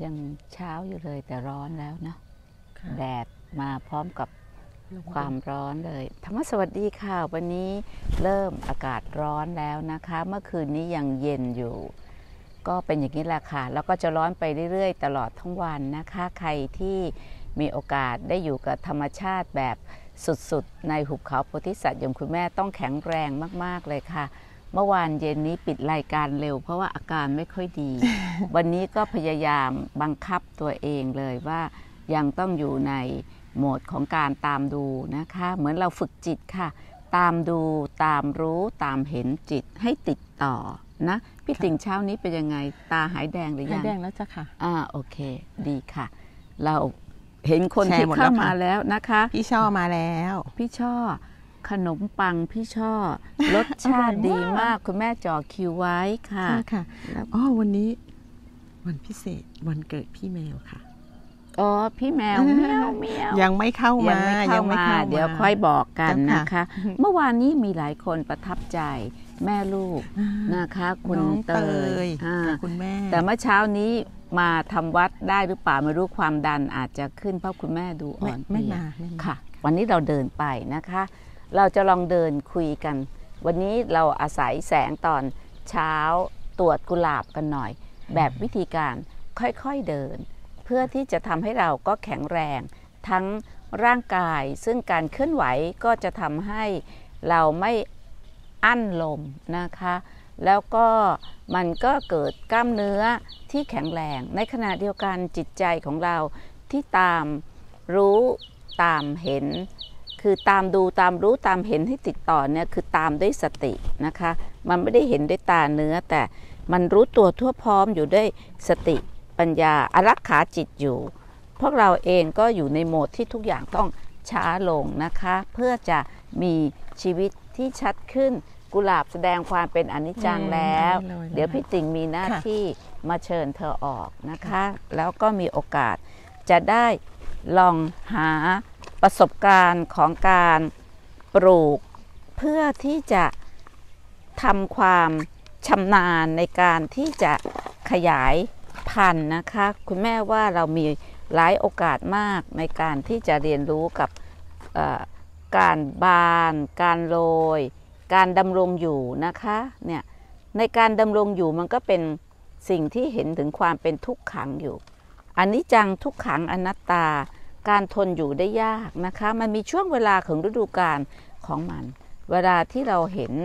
ยังเช้าอยู่เลยแต่ร้อนแล้วนะแดดมาพร้อมกับความร้อนเลยธรรมสวัสดีค่ะวันนี้เริ่มอากาศร้อนแล้วนะคะเมื่อคืนนี้ยังเย็นอยู่ก็เป็นอย่างนี้แหละค่ะแล้วก็จะร้อนไปเรื่อยๆตลอดทั้งวันนะคะใครที่มีโอกาสได้อยู่กับธรรมชาติแบบสุดๆในหุบเขาโพธิสัตว์อย่างคุณแม่ต้องแข็งแรงมากๆเลยค่ะเมื่อวานเย็นนี้ปิดรายการเร็วเพราะว่าอาการไม่ค่อยดี วันนี้ก็พยายามบังคับตัวเองเลยว่ายังต้องอยู่ในโหมดของการตามดูนะคะเหมือนเราฝึกจิตค่ะตามดูตามรู้ตามเห็นจิตให้ติดต่อนะพี่ติ่งเช้านี้เป็นยังไงตาหายแดงหรือยังหายแดงแล้วจ้ะค่ะโอเคดีค่ะเราเห็นคนที่เข้ามาแล้วนะคะพี่ช่อมาแล้วพี่ช่อขนมปังพี่ช่อรสชาติดีมากคุณแม่จ่อคิวไว้ค่ะค่ะวันนี้วันพิเศษวันเกิดพี่แมวค่ะพี่แมวเมียวเมียวยังไม่เข้ามาเดี๋ยวค่อยบอกกันนะคะเมื่อวานนี้มีหลายคนประทับใจแม่ลูกนะคะคุณเตยคุณแม่แต่เมื่อเช้านี้มาทำวัดได้หรือเปล่าไม่รู้ความดันอาจจะขึ้นเพราะคุณแม่ดูอ่อนเพลียค่ะวันนี้เราเดินไปนะคะเราจะลองเดินคุยกันวันนี้เราอาศัยแสงตอนเช้าตรวจกุหลาบกันหน่อยแบบวิธีการค่อยๆเดินเพื่อที่จะทำให้เราก็แข็งแรงทั้งร่างกายซึ่งการเคลื่อนไหวก็จะทำให้เราไม่อั้นลมนะคะแล้วก็มันก็เกิดกล้ามเนื้อที่แข็งแรงในขณะเดียวกันจิตใจของเราที่ตามรู้ตามเห็นคือตามดูตามรู้ตามเห็นให้ติดต่อเนี่ยคือตามด้วยสตินะคะมันไม่ได้เห็นด้วยตาเนื้อแต่มันรู้ตัวทั่วพร้อมอยู่ด้วยสติปัญญาอารักขาจิตอยู่พวกเราเองก็อยู่ในโหมดที่ทุกอย่างต้องช้าลงนะคะเพื่อจะมีชีวิตที่ชัดขึ้นกุหลาบแสดงความเป็นอนิจจังแล้วเดี๋ยวพี่ติ่งมีหน้าที่มาเชิญเธอออกนะคะแล้วก็มีโอกาสจะได้ลองหาประสบการณ์ของการปลูกเพื่อที่จะทำความชำนาญในการที่จะขยายพันธุ์นะคะคุณแม่ว่าเรามีหลายโอกาสมากในการที่จะเรียนรู้กับการบานการโรยการดำรงอยู่นะคะเนี่ยในการดำรงอยู่มันก็เป็นสิ่งที่เห็นถึงความเป็นทุกขังอยู่อนิจจังทุกขังอนัตตาการทนอยู่ได้ยากนะคะมันมีช่วงเวลาของฤดูกาลของมันเวลาที่เราเห็น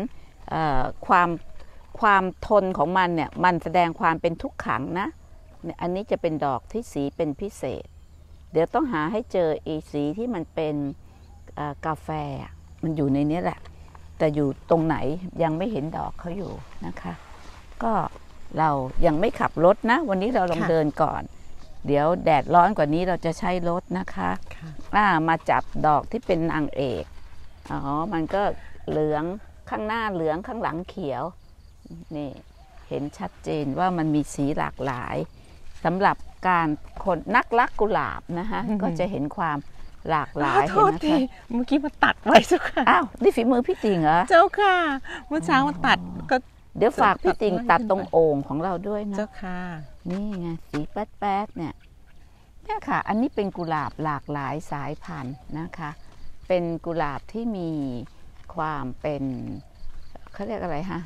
ความทนของมันเนี่ยมันแสดงความเป็นทุกขังนะอันนี้จะเป็นดอกที่สีเป็นพิเศษเดี๋ยวต้องหาให้เจอสีที่มันเป็นกาแฟมันอยู่ในนี้แหละแต่อยู่ตรงไหนยังไม่เห็นดอกเขาอยู่นะคะก็เรายังไม่ขับรถนะวันนี้เราลองเดินก่อนเดี๋ยวแดดร้อนกว่านี้เราจะใช้รถนะคะมาจับดอกที่เป็นนางเอกมันก็เหลืองข้างหน้าเหลืองข้างหลังเขียวนี่เห็นชัดเจนว่ามันมีสีหลากหลายสำหรับการคนนักรักกุหลาบนะคะก็จะเห็นความหลากหลายเห็นนะคะเมื่อกี้มาตัดไว้เจ้าค่ะอ้าวนี่ฝีมือพี่ติ่งเหรอเจ้าค่ะเมื่อเช้ามาตัดก็เดี๋ยวฝากพี่ติ่งตัดตรงโอ่งของเราด้วยนะเจ้าค่ะนี่ไงสีแป๊ดๆเนี่ยค่ะอันนี้เป็นกุหลาบหลากหลายสายพันธุ์นะคะเป็นกุหลาบที่มีความเป็นเขาเรียกอะไรฮะ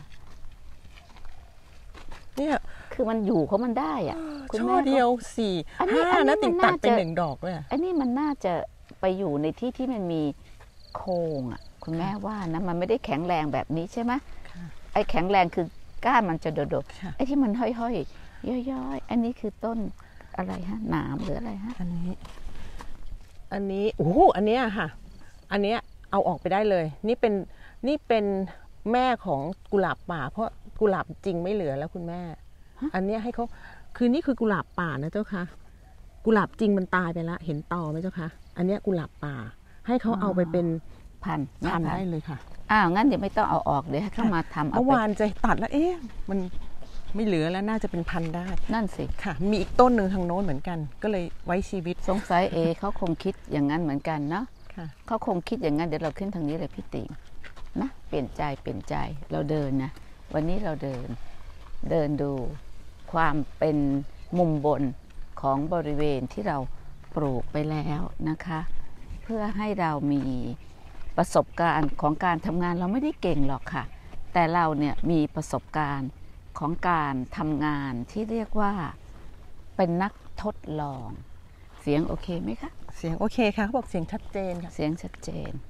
เนี่ยคือมันอยู่ของมันได้อ่ะช่อเดียว4-5นะติ่งตัดเป็น1ดอกด้วยอันนี้มันน่าจะไปอยู่ในที่ที่มันมีโครงอ่ะคุณแม่ว่านะมันไม่ได้แข็งแรงแบบนี้ใช่ไหมไอ้แข็งแรงคือก้านมันจะโดดๆไอ้ที่มันห้อยๆย่อยๆอันนี้คือต้นอะไรฮะหนามหรืออะไรฮะอันนี้โอ้โหอันนี้ค่ะอันนี้เอาออกไปได้เลยนี่เป็นแม่ของกุหลาบป่าเพราะกุหลาบจริงไม่เหลือแล้วคุณแม่อันนี้ให้เขาคือนี่คือกุหลาบป่านะเจ้าค่ะกุหลาบจริงมันตายไปแล้วเห็นตอไหมเจ้าค่ะอันนี้กุหลาบป่าให้เขาเอาไปเป็นพันได้เลยค่ะงั้นเดี๋ยวไม่ต้องเอาออกเดี๋ยวให้เขามาทำเมื่อวานจะตัดแล้วมันไม่เหลือแล้วน่าจะเป็นพันได้นั่นสิค่ะมีอีกต้นหนึ่งทางโน้นเหมือนกันก็เลยไว้ชีวิตสงสัยเขาคงคิดอย่างนั้นเหมือนกันเนาะเขาคงคิดอย่างนั้นเดี๋ยวเราขึ้นทางนี้เลยพี่ติ่งนะเปลี่ยนใจเราเดินนะวันนี้เราเดินดูความเป็นมุมบนของบริเวณที่เราปลูกไปแล้วนะคะเพื่อให้เรามีประสบการณ์ของการทำงานเราไม่ได้เก่งหรอกค่ะแต่เราเนี่ยมีประสบการณ์ของการทำงานที่เรียกว่าเป็นนักทดลองเสียงโอเคไหมคะเสียงโอเคค่ะเขาบอกเสียงชัดเจนค่ะเสียงชัดเจน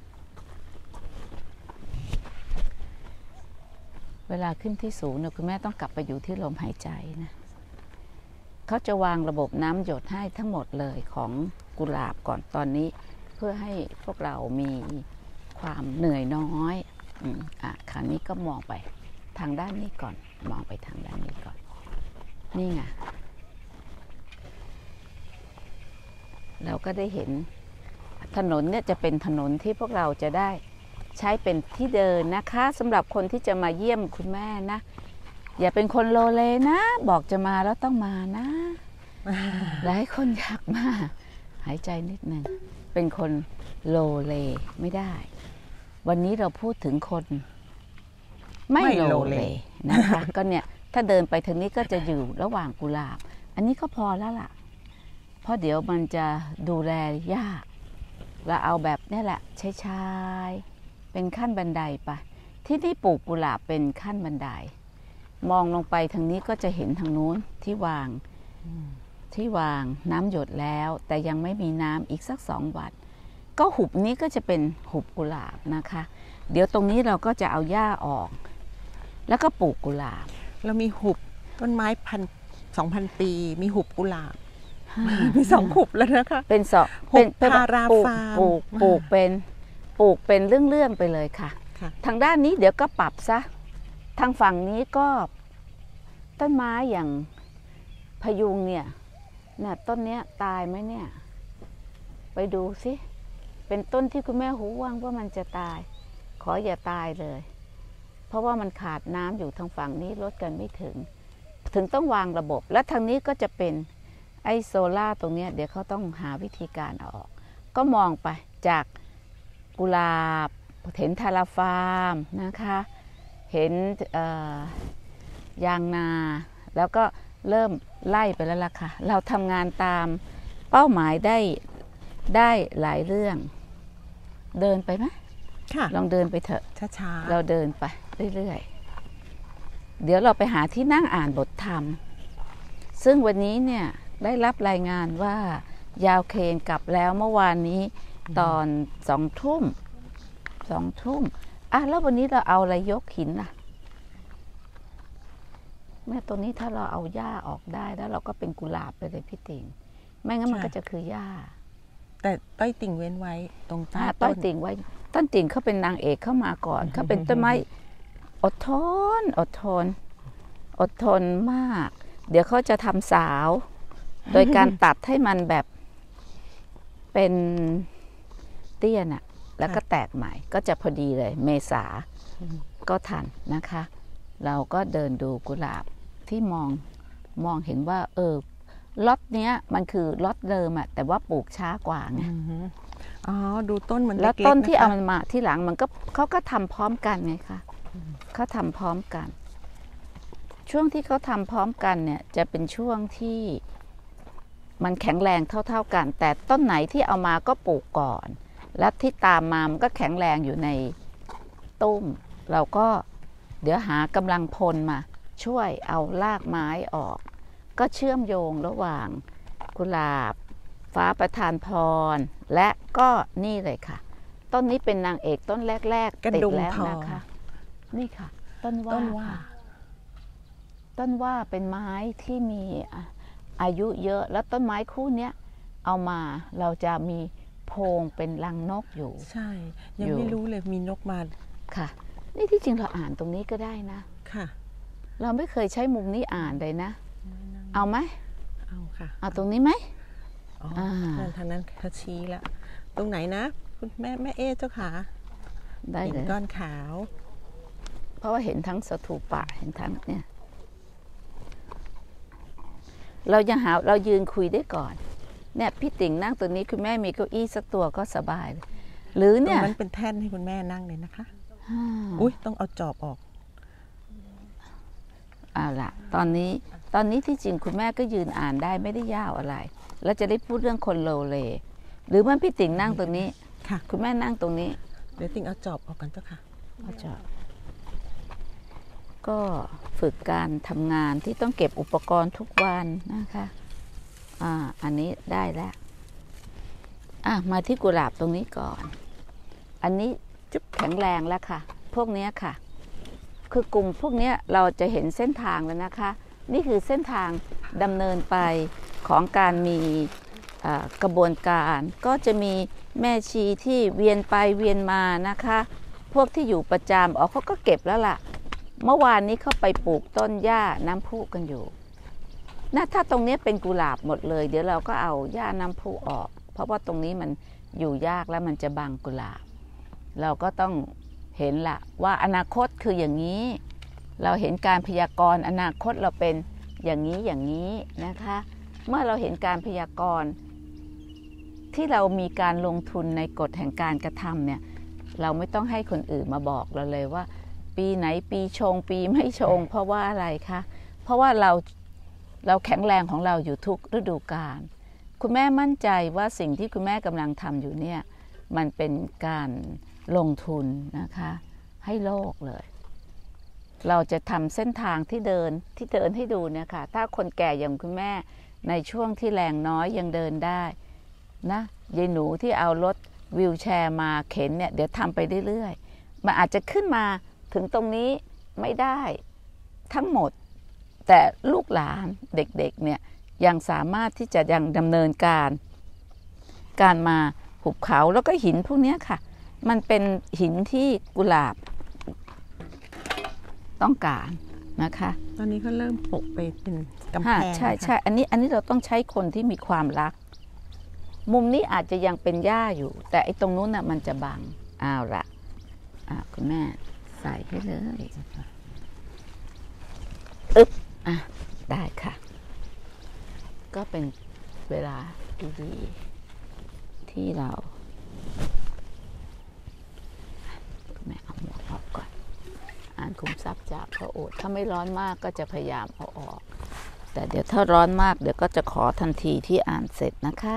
เวลาขึ้นที่สูงเนี่ยคุณแม่ต้องกลับไปอยู่ที่ลมหายใจนะเขาจะวางระบบน้ำหยดให้ทั้งหมดเลยของกุหลาบก่อนตอนนี้เพื่อให้พวกเรามีความเหนื่อยน้อยคราวนี้ก็มองไปทางด้านนี้ก่อนมองไปทางด้านนี้ก่อนนี่ไงเราก็ได้เห็นถนนเนี่ยจะเป็นถนนที่พวกเราจะได้ใช้เป็นที่เดินนะคะสำหรับคนที่จะมาเยี่ยมคุณแม่นะอย่าเป็นคนโลเลนะบอกจะมาแล้วต้องมานะหลายคนอยากมาหายใจนิดนึงเป็นคนโลเลไม่ได้วันนี้เราพูดถึงคนไม่โลเลนะคะก็เนี่ยถ้าเดินไปทางนี้ก็จะอยู่ระหว่างกุหลาบอันนี้ก็พอแล้วล่ะเพราะเดี๋ยวมันจะดูแลยากเราเอาแบบนี้แหละใช้เป็นขั้นบันไดไปที่นี่ปลูกกุหลาบเป็นขั้นบันไดมองลงไปทางนี้ก็จะเห็นทางนู้นที่วางน้ำหยดแล้วแต่ยังไม่มีน้ำอีกสัก2 วันก็หุบนี้ก็จะเป็นหุบกุหลาบนะคะเดี๋ยวตรงนี้เราก็จะเอาหญ้าออกแล้วก็ปลูกกุหลาบเรามีหุบต้นไม้2,000 ปีมีหุบกุหลาบมี2 หุบแล้วนะคะเป็นหุบพาราฟาร์มปลูกเป็นเรื่องๆไปเลยค่ะทางด้านนี้เดี๋ยวก็ปรับซะทางฝั่งนี้ก็ต้นไม้อย่างพยุงเนี่ยต้นเนี้ยตายไหมเนี่ยไปดูสิเป็นต้นที่คุณแม่หูว่างว่ามันจะตายขออย่าตายเลยเพราะว่ามันขาดน้ำอยู่ทางฝั่งนี้ลดกันไม่ถึงต้องวางระบบและทางนี้ก็จะเป็นไอโซล่าตรงนี้เดี๋ยวเขาต้องหาวิธีการออกก็มองไปจากกุหลาบเห็นทาราฟาร์มนะคะเห็นยางนาแล้วก็เริ่มไล่ไปแล้วล่ะค่ะเราทำงานตามเป้าหมายได้หลายเรื่องเดินไปไหมลองเดินไปเถอะช้าๆเราเดินไปเรื่อยๆเดี๋ยวเราไปหาที่นั่งอ่านบทธรรมซึ่งวันนี้เนี่ยได้รับรายงานว่ายาวเคนกลับแล้วเมื่อวานนี้ตอน2 ทุ่มแล้ววันนี้เราเอาอะไรยกหินล่ะแม่ตรงนี้ถ้าเราเอาหญ้าออกได้แล้วเราก็เป็นกุหลาบไปเลยพี่ติ่งไม่งั้นมันก็จะคือหญ้าแต่ต้อยติ่งเว้นไว้ตรงใต้ต้อยติ่งไว้ต้นติ่งเขาเป็นนางเอกเข้ามาก่อนเขาเป็นต้นไม้อดทนมากเดี๋ยวเขาจะทำสาวโดยการตัดให้มันแบบเป็นเตี้ยน่ะแล้วก็แตกใหม่ก็จะพอดีเลยเมษาก็ทันนะคะเราก็เดินดูกุหลาบที่มองเห็นว่าล็อตเนี้ยมันคือล็อตเดิมอะแต่ว่าปลูกช้ากว่าไงดูต้นมันแล้วต้นที่เอามันมาที่หลังมันก็เขาก็ทำพร้อมกันไงคะเขาทำพร้อมกันช่วงที่เขาทำพร้อมกันเนี่ยจะเป็นช่วงที่มันแข็งแรงเท่ากันแต่ต้นไหนที่เอามาก็ปลูกก่อนแล้วที่ตามมามันก็แข็งแรงอยู่ในตุ้มเราก็เดี๋ยวหากำลังพลมาช่วยเอารากไม้ออกก็เชื่อมโยงระหว่างกุหลาบฟ้าประทานพรและก็นี่เลยค่ะต้นนี้เป็นนางเอกต้นแรกๆติดแล้วนะคะนี่ค่ะต้นว่าเป็นไม้ที่มีอายุเยอะแล้วต้นไม้คู่เนี้ยเอามาเราจะมีโพรงเป็นรังนกอยู่ใช่ยังไม่รู้เลยมีนกมาค่ะนี่ที่จริงเราอ่านตรงนี้ก็ได้นะค่ะเราไม่เคยใช้มุมนี้อ่านเลยนะเอาไหมเอาค่ะเอาตรงนี้ไหมทางนั้นเขาชี้แล้วตรงไหนนะคุณแม่เอ๊เจ้าขาได้เลยก้อนขาวเพราะว่าเห็นทั้งสถูปะเห็นทั้งเนี่ยเรายืนคุยได้ก่อนเนี่ยพี่ติ่งนั่งตัวนี้คุณแม่มีเก้าอี้สักตัวก็สบายหรือเนี่ยมันเป็นแท่นให้คุณแม่นั่งเลยนะคะอุ้ยต้องเอาจอบออกเอาล่ะตอนนี้ตอนนี้ที่จริงคุณแม่ก็ยืนอ่านได้ไม่ได้ยาวอะไรแล้วจะได้พูดเรื่องคนโลเลหรือว่าพี่ติ๋งนั่งตรงนี้ค่ะคุณแม่นั่งตรงนี้เดี๋ยวติ๋งเอาจอบออกกันเจ้าค่ะเอาจอบก็ฝึกการทำงานที่ต้องเก็บอุปกรณ์ทุกวันนะคะอันนี้ได้แล้วมาที่กุหลาบตรงนี้ก่อนอันนี้จุ๊บแข็งแรงแล้วค่ะพวกนี้ค่ะคือกลุ่มพวกนี้เราจะเห็นเส้นทางแล้วนะคะนี่คือเส้นทางดำเนินไปของการมีกระบวนการก็จะมีแม่ชีที่เวียนไปเวียนมานะคะพวกที่อยู่ประจำเขาก็เก็บแล้วล่ะเมื่อวานนี้เขาไปปลูกต้นหญ้าน้ำพุกันอยู่ถ้าตรงนี้เป็นกุหลาบหมดเลยเดี๋ยวเราก็เอาหญ้าน้ำพุออกเพราะว่าตรงนี้มันอยู่ยากแล้วมันจะบังกุหลาบเราก็ต้องเห็นละว่าอนาคตคืออย่างนี้เราเห็นการพยากรณ์อนาคตเราเป็นอย่างนี้นะคะเมื่อเราเห็นการพยากรณ์ที่เรามีการลงทุนในกฎแห่งการกระทำเนี่ยเราไม่ต้องให้คนอื่นมาบอกเราเลยว่าปีไหนปีชงปีไม่ชงเพราะว่าอะไรคะเพราะว่าเราแข็งแรงของเราอยู่ทุกฤดูกาลคุณแม่มั่นใจว่าสิ่งที่คุณแม่กำลังทำอยู่เนี่ยมันเป็นการลงทุนนะคะให้โลกเลยเราจะทำเส้นทางที่เดินให้ดูเนี่ยค่ะถ้าคนแก่อย่างคุณแม่ในช่วงที่แรงน้อยยังเดินได้นะยายหนูที่เอารถวีลแชร์มาเข็นเนี่ยเดี๋ยวทำไปเรื่อยๆมันอาจจะขึ้นมาถึงตรงนี้ไม่ได้ทั้งหมดแต่ลูกหลานเด็กๆเนี่ยยังสามารถที่จะยังดำเนินการมาหุบเขาแล้วก็หินพวกนี้ค่ะมันเป็นหินที่กุหลาบต้องการนะคะตอนนี้ก็เริ่มปกไปเป็นกำแพงใช่อันนี้เราต้องใช้คนที่มีความรักมุมนี้อาจจะยังเป็นหญ้าอยู่แต่ไอ้ตรงนู้นน่ะมันจะบังเอาละคุณแม่ใส่ให้เลยได้ค่ะก็เป็นเวลาดีๆที่เราคุณแม่เอาหมวกออกก่อนอ่านคุมทรัพย์จากพระโอษฐ์ถ้าไม่ร้อนมากก็จะพยายามเอาออกแต่เดี๋ยวถ้าร้อนมากเดี๋ยวก็จะขอทันทีที่อ่านเสร็จนะคะ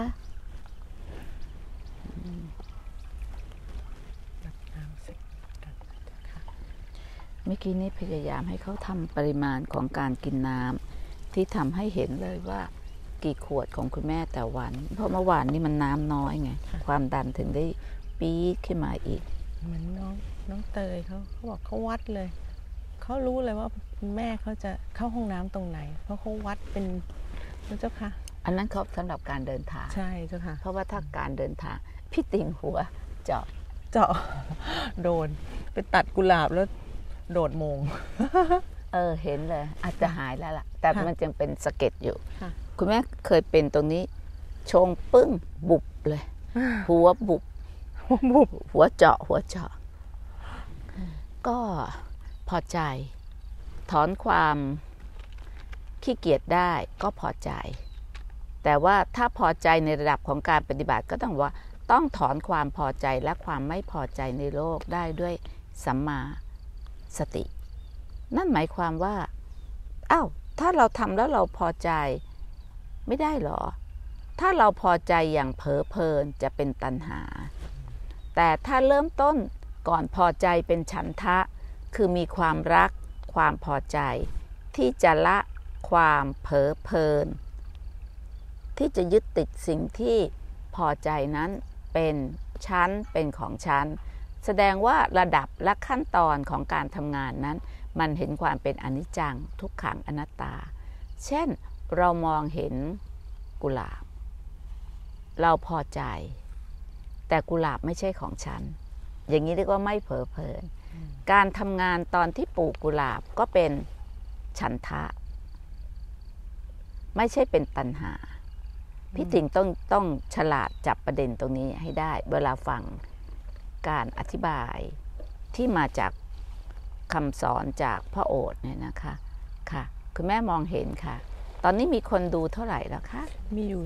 เมื่อกี้นี้พยายามให้เขาทำปริมาณของการกินน้ำที่ทำให้เห็นเลยว่ากี่ขวดของคุณแม่แต่วันเพราะเมื่อวานนี้มันน้ำน้อยไงความดันถึงได้ปี๊ดขึ้นมาอีกเหมือนน้องเตยเขาบอกเขาวัดเลยเขารู้เลยว่าแม่เขาจะเข้าห้องน้ำตรงไหนเพราะเขาวัดเป็นเจ้าค่ะอันนั้นเขาสำหรับการเดินทางใช่เจ้าค่ะเพราะว่าถ้าการเดินทางพี่ติ่งหัวเจาะโดนไปตัดกุหลาบแล้วโดดโมงเห็นเลยอาจจะหายแล้วล่ะแต่มันยังเป็นสะเก็ดอยู่คุณแม่เคยเป็นตรงนี้ชงปึ้งบุบเลยหัวบุบหัวเจาะก็พอใจถอนความขี้เกียจได้ก็พอใจแต่ว่าถ้าพอใจในระดับของการปฏิบัติก็ต้องว่าต้องถอนความพอใจและความไม่พอใจในโลกได้ด้วยสัมมาสตินั่นหมายความว่าถ้าเราทำแล้วเราพอใจไม่ได้หรอถ้าเราพอใจอย่างเผลอเพลินจะเป็นตัณหาแต่ถ้าเริ่มต้นก่อนพอใจเป็นฉันทะคือมีความรักความพอใจที่จะละความเผลอเพลินที่จะยึดติดสิ่งที่พอใจนั้นเป็นชั้นเป็นของชั้นแสดงว่าระดับและขั้นตอนของการทำงานนั้นมันเห็นความเป็นอนิจจังทุกขังอนัตตาเช่นเรามองเห็นกุหลาบเราพอใจแต่กุหลาบไม่ใช่ของฉันอย่างนี้เรียกว่าไม่เผลอเพลินการทำงานตอนที่ปลูกกุหลาบก็เป็นฉันทะไม่ใช่เป็นตัณหาพี่ติ๋งต้องฉลาดจับประเด็นตรงนี้ให้ได้เวลาฟังการอธิบายที่มาจากคำสอนจากพระโอษฐ์เนี่ยนะคะค่ะคุณแม่มองเห็นค่ะตอนนี้มีคนดูเท่าไหร่แล้วคะมีอยู่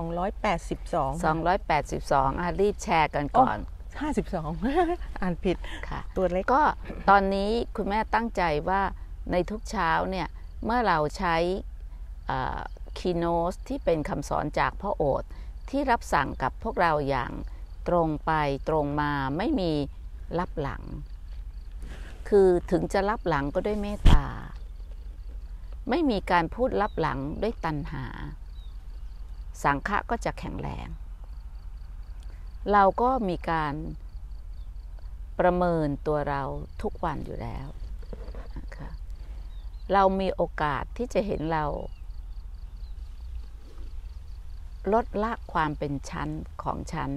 282รีบแชร์กันก่อน 52อ่านผิดค่ะตัวเล็กก็ตอนนี้คุณแม่ตั้งใจว่าในทุกเช้าเนี่ยเมื่อเราใช้คีโนสที่เป็นคำสอนจากพระโอษฐ์ที่รับสั่งกับพวกเราอย่างตรงไปตรงมาไม่มีลับหลังคือถึงจะลับหลังก็ด้วยเมตตาไม่มีการพูดลับหลังด้วยตัณหาสังฆะก็จะแข็งแรงเราก็มีการประเมินตัวเราทุกวันอยู่แล้วนะคะเรามีโอกาสที่จะเห็นเราลดละความเป็นชั้นของชั้น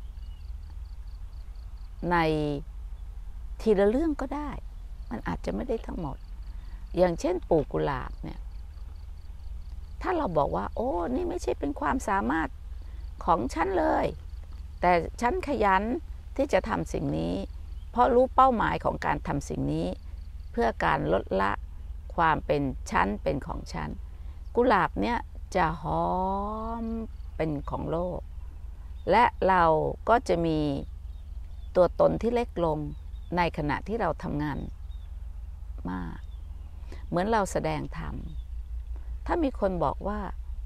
ในทีละเรื่องก็ได้มันอาจจะไม่ได้ทั้งหมดอย่างเช่นปลูกกุหลาบเนี่ยถ้าเราบอกว่าโอ้นี่ไม่ใช่เป็นความสามารถของฉันเลยแต่ฉันขยันที่จะทำสิ่งนี้เพราะรู้เป้าหมายของการทำสิ่งนี้เพื่อการลดละความเป็นชั้นเป็นของฉันกุหลาบเนี่ยจะหอมเป็นของโลกและเราก็จะมีตัวตนที่เล็กลงในขณะที่เราทำงานมากเหมือนเราแสดงธรรมถ้ามีคนบอกว่า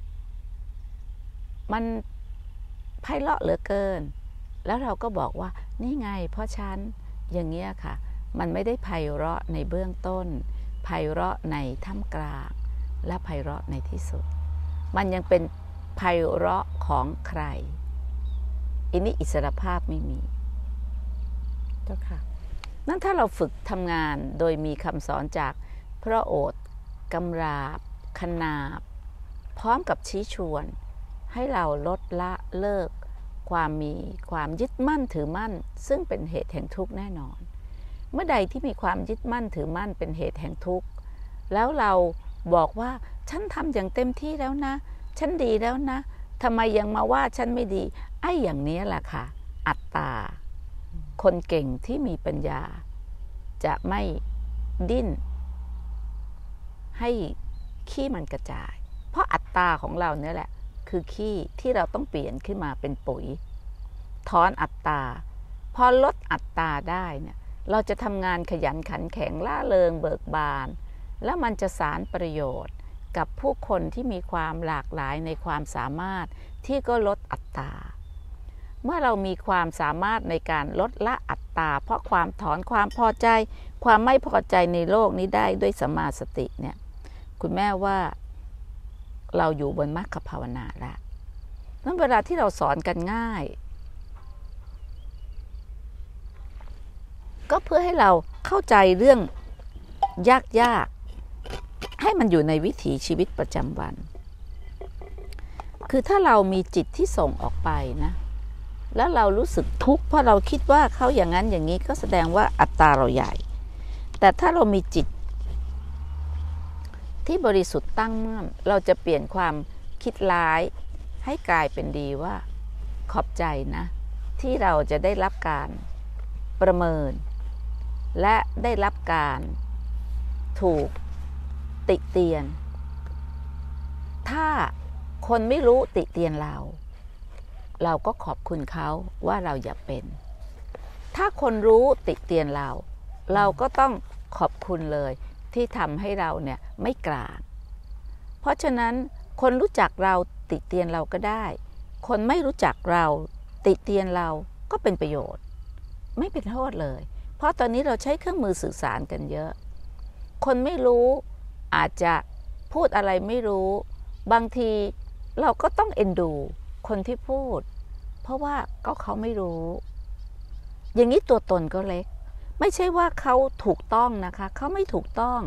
มันไพเราะเหลือเกินแล้วเราก็บอกว่านี่ไงเพราะฉันอย่างเงี้ยค่ะมันไม่ได้ไพเราะในเบื้องต้นไพเราะในท่ามกลางและไพเราะในที่สุดมันยังเป็นไพเราะของใครอันนี้อิสรภาพไม่มีเจ้าค่ะนั่นถ้าเราฝึกทำงานโดยมีคำสอนจากพระโอษฐ์กำราบขนาบพร้อมกับชี้ชวนให้เราลดละเลิกความยึดมั่นถือมั่นซึ่งเป็นเหตุแห่งทุกข์แน่นอนเมื่อใดที่มีความยึดมั่นถือมั่นเป็นเหตุแห่งทุกข์แล้วเราบอกว่าฉันทำอย่างเต็มที่แล้วนะฉันดีแล้วนะทำไมยังมาว่าฉันไม่ดีไอ้อย่างนี้แหละค่ะอัตตาคนเก่งที่มีปัญญาจะไม่ดิ้นให้ขี้มันกระจายเพราะอัตตาของเราเนี่ยแหละคือขี้ที่เราต้องเปลี่ยนขึ้นมาเป็นปุ๋ยถอนอัตตาพอลดอัตตาได้เนี่ยเราจะทำงานขยันขันแข็งล่าเริงเบิกบานแล้วมันจะสานประโยชน์กับผู้คนที่มีความหลากหลายในความสามารถที่ก็ลดอัตตาเมื่อเรามีความสามารถในการลดละอัตตาเพราะความถอนความพอใจความไม่พอใจในโลกนี้ได้ด้วยสัมมาสติเนี่ยคุณแม่ว่าเราอยู่บนมรรคภาวนาแล้วนั้นเวลาที่เราสอนกันง่ายก็เพื่อให้เราเข้าใจเรื่องยากๆให้มันอยู่ในวิถีชีวิตประจำวันคือถ้าเรามีจิตที่ส่งออกไปนะแล้วเรารู้สึกทุกข์เพราะเราคิดว่าเขาอย่างนั้นอย่างนี้ก็แสดงว่าอัตตาเราใหญ่แต่ถ้าเรามีจิตที่บริสุทธิ์ตั้งมั่นเราจะเปลี่ยนความคิดร้ายให้กลายเป็นดีว่าขอบใจนะที่เราจะได้รับการประเมินและได้รับการถูกติเตียนถ้าคนไม่รู้ติเตียนเราก็ขอบคุณเขาว่าเราอย่าเป็นถ้าคนรู้ติเตียนเราก็ต้องขอบคุณเลยที่ทำให้เราเนี่ยไม่กลางเพราะฉะนั้นคนรู้จักเราติเตียนเราก็ได้คนไม่รู้จักเราติเตียนเราก็เป็นประโยชน์ไม่เป็นโทษเลยเพราะตอนนี้เราใช้เครื่องมือสื่อสารกันเยอะคนไม่รู้อาจจะพูดอะไรไม่รู้บางทีเราก็ต้องเอ็นดูคนที่พูดเพราะว่าก็เขาไม่รู้อย่างนี้ตัวตนก็เล็กไม่ใช่ว่าเขาถูกต้องนะคะเขาไม่ถูกต้อง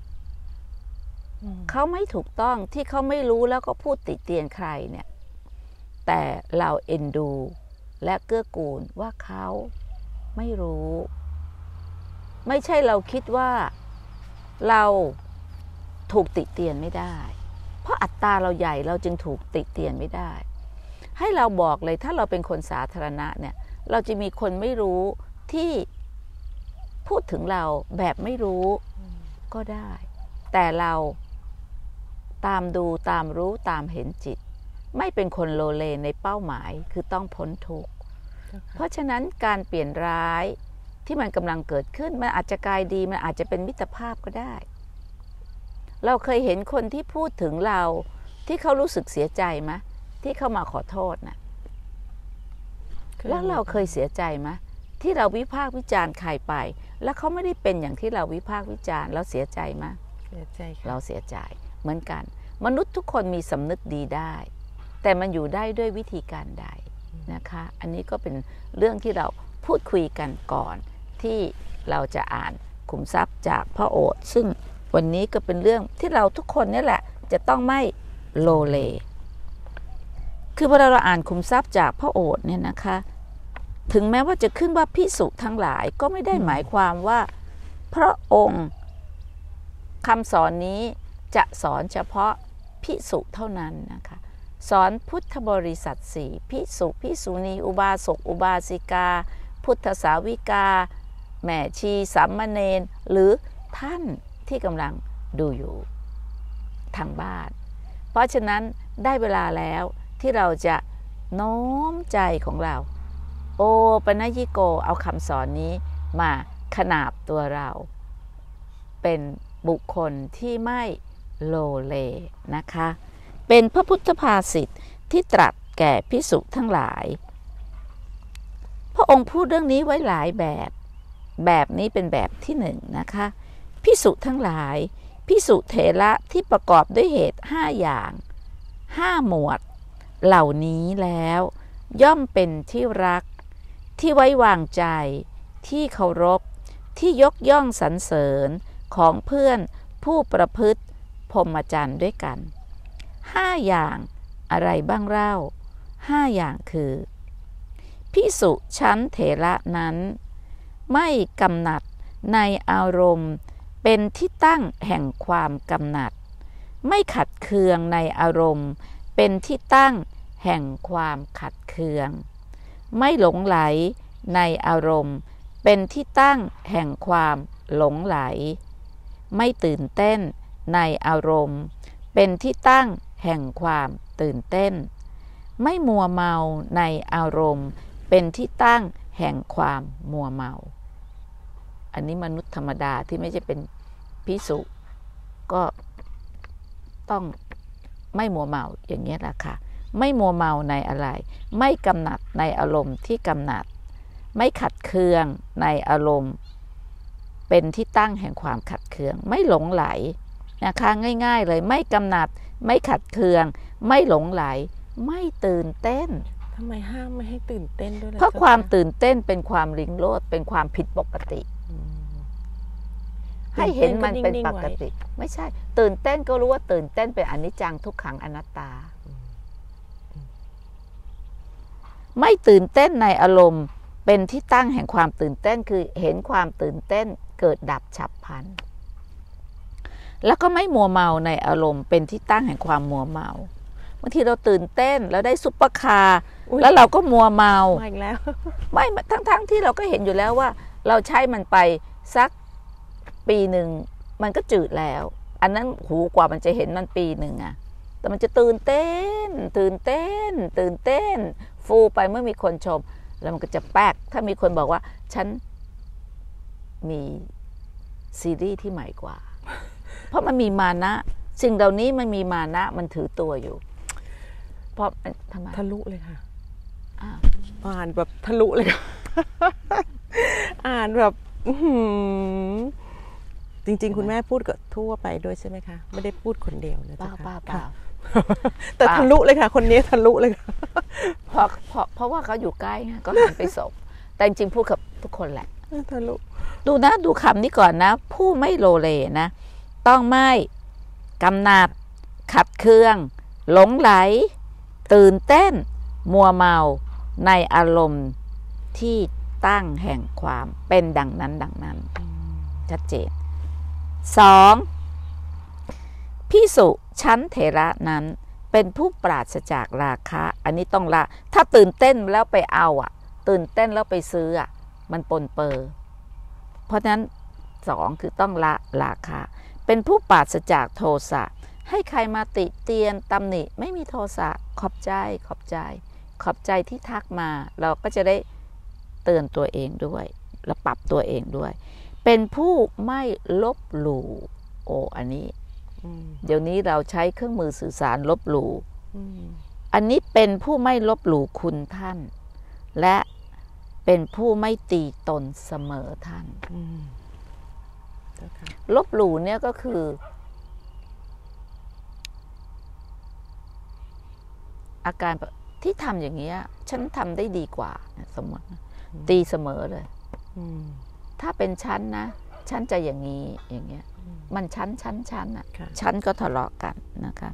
เขาไม่ถูกต้องที่เขาไม่รู้แล้วก็พูดติเตียนใครเนี่ยแต่เราเอ็นดูและเกื้อกูลว่าเขาไม่รู้ไม่ใช่เราคิดว่าเราถูกติเตียนไม่ได้เพราะอัตตาเราใหญ่เราจึงถูกติเตียนไม่ได้ให้เราบอกเลยถ้าเราเป็นคนสาธารณะเนี่ยเราจะมีคนไม่รู้ที่พูดถึงเราแบบไม่รู้ก็ได้แต่เราตามดูตามรู้ตามเห็นจิตไม่เป็นคนโลเลในเป้าหมายคือต้องพ้นทุกข์เพราะฉะนั้นการเปลี่ยนร้ายที่มันกำลังเกิดขึ้นมันอาจจะกลายดีมันอาจจะเป็นมิตรภาพก็ได้เราเคยเห็นคนที่พูดถึงเราที่เขารู้สึกเสียใจไหมที่เขามาขอโทษนะแล้วเราเคยเสียใจไหมที่เราวิพากษ์วิจารณ์ใครไปแล้วเขาไม่ได้เป็นอย่างที่เราวิพากษ์วิจารณ์เราเสียใจไหมเสียใจเราเสียใจเหมือนกันมนุษย์ทุกคนมีสำนึกดีได้แต่มันอยู่ได้ด้วยวิธีการใดนะคะอันนี้ก็เป็นเรื่องที่เราพูดคุยกันก่อนที่เราจะอ่านขุมทรัพย์จากพระโอษฐ์ซึ่งวันนี้ก็เป็นเรื่องที่เราทุกคนนี่แหละจะต้องไม่โลเลคือเวลาเราอ่านขุมทรัพย์จากพระโอษฐ์เนี่ยนะคะถึงแม้ว่าจะขึ้นว่าภิกษุทั้งหลายก็ไม่ได้หมายความว่าพระองค์คำสอนนี้จะสอนเฉพาะภิกษุเท่านั้นนะคะสอนพุทธบริษัทสี่ภิกษุภิกษุณีอุบาสกอุบาสิกาพุทธสาวิกาแม่ชีสามเณรหรือท่านที่กำลังดูอยู่ทางบ้านเพราะฉะนั้นได้เวลาแล้วที่เราจะโน้มใจของเราโอปัญญิโกเอาคำสอนนี้มาขนาบตัวเราเป็นบุคคลที่ไม่โลเลนะคะเป็นพระพุทธภาษิตที่ตรัสแก่ภิกษุทั้งหลายพระองค์พูดเรื่องนี้ไว้หลายแบบนี้เป็นแบบที่หนึ่งนะคะภิกษุทั้งหลายภิกษุเถระที่ประกอบด้วยเหตุ5อย่าง5หมวดเหล่านี้แล้วย่อมเป็นที่รักที่ไว้วางใจที่เคารพที่ยกย่องสรรเสริญของเพื่อนผู้ประพฤติพรหมจรรย์ด้วยกัน5อย่างอะไรบ้างเล่า5อย่างคือภิกษุชั้นเถระนั้นไม่กำหนัดในอารมณ์เป็นที่ตั้งแห่งความกำหนัดไม่ขัดเคืองในอารมณ์เป็นที่ตั้งแห่งความขัดเคืองไม่หลงไหลในอารมณ์เป็นที่ตั้งแห่งความหลงไหลไม่ตื่นเต้นในอารมณ์เป็นที่ตั้งแห่งความตื่นเต้นไม่มัวเมาในอารมณ์เป็นที่ตั้งแห่งความมัวเมาอันนี้มนุษย์ธรรมดาที่ไม่ใช่เป็นภิกษุก็ต้องไม่มัวเมาอย่างนี้แหละค่ะไม่มัวเมาในอะไรไม่กำหนัดในอารมณ์ที่กำหนัดไม่ขัดเคืองในอารมณ์เป็นที่ตั้งแห่งความขัดเคืองไม่หลงไหลนะคะง่ายๆเลยไม่กำหนัดไม่ขัดเคืองไม่หลงไหลไม่ตื่นเต้นทำไมห้ามไม่ให้ตื่นเต้นด้วยล่ะเพราะความตื่นเต้นเป็นความริงโรจน์เป็นความผิดปกติให้เห็นมันเป็นปกติไม่ใช่ตื่นเต้นก็รู้ว่าตื่นเต้นเป็นอนิจจังทุกขังอนัตตาไม่ตื่นเต้นในอารมณ์เป็นที่ตั้งแห่งความตื่นเต้นคือเห็นความตื่นเต้นเกิดดับฉับพลันแล้วก็ไม่มัวเมาในอารมณ์เป็นที่ตั้งแห่งความมัวเมาบางทีเราตื่นเต้นแล้วได้ซุปเปอร์คาร์แล้วเราก็มัวเมาอีกแล้วไม่ทั้งที่เราก็เห็นอยู่แล้วว่าเราใช้มันไปสักปีหนึ่งมันก็จืดแล้วอันนั้นหูกว่ามันจะเห็นมันปีหนึ่งอะแต่มันจะตื่นเต้นฟูไปเมื่อมีคนชมแล้วมันก็จะแป๊กถ้ามีคนบอกว่าฉันมีซีรีส์ที่ใหม่กว่าเพราะมันมีมานะสิ่งเหล่านี้มันมีมานะมันถือตัวอยู่เพราะทำไมทะลุเลยค่ะอ่านแบบทะลุเลยค่ะอ่านแบบจริงๆคุณแม่พูดกับทั่วไปด้วยใช่ไหมคะไม่ได้พูดคนเดียวนะเปล่าแต่ทะลุเลยค่ะคนนี้ทะลุเลยค่ะเพราะว่าเขาอยู่ใกล้ก็หันไปส่งแต่จริงๆพูดกับทุกคนแหละทะลุดูคำนี้ก่อนนะผู้ไม่โลเลนะต้องไม่กำหนัดขัดเคืองหลงไหลตื่นเต้นมัวเมาในอารมณ์ที่ตั้งแห่งความเป็นดังนั้นชัดเจน 2. ภิกษุชั้นเถระนั้นเป็นผู้ปราศจากราคะอันนี้ต้องละถ้าตื่นเต้นแล้วไปเอาตื่นเต้นแล้วไปซื้อมันปนเปื้อเพราะฉะนั้น2คือต้องละราคะเป็นผู้ปราศจากโทสะให้ใครมาติเตียนตำหนิไม่มีโทสะขอบใจที่ทักมาเราก็จะได้เตือนตัวเองด้วยและปรับตัวเองด้วยเป็นผู้ไม่ลบหลู่อันนี้เดี๋ยวนี้เราใช้เครื่องมือสื่อสารลบหลู่อันนี้เป็นผู้ไม่ลบหลู่คุณท่านและเป็นผู้ไม่ตีตนเสมอท่านลบหลู่เนี่ยก็คืออาการที่ทำอย่างเงี้ยฉันทำได้ดีกว่าสมมติตีเสมอเลยถ้าเป็นฉันนะฉันจะอย่างนี้อย่างเงี้ยมันฉันอ่ะฉันก็ทะเลาะกันนะคะ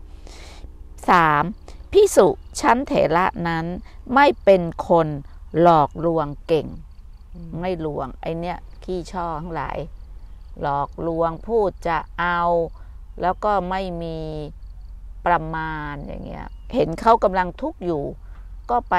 3ภิกษุชั้นเถระนั้นไม่เป็นคนหลอกลวงเก่งไม่ลวงไอเนี้ยขี้ช่อทั้งหลายหลอกลวงพูดจะเอาแล้วก็ไม่มีประมาณอย่างเงี้ยเห็นเขากำลังทุกข์อยู่ก็ไป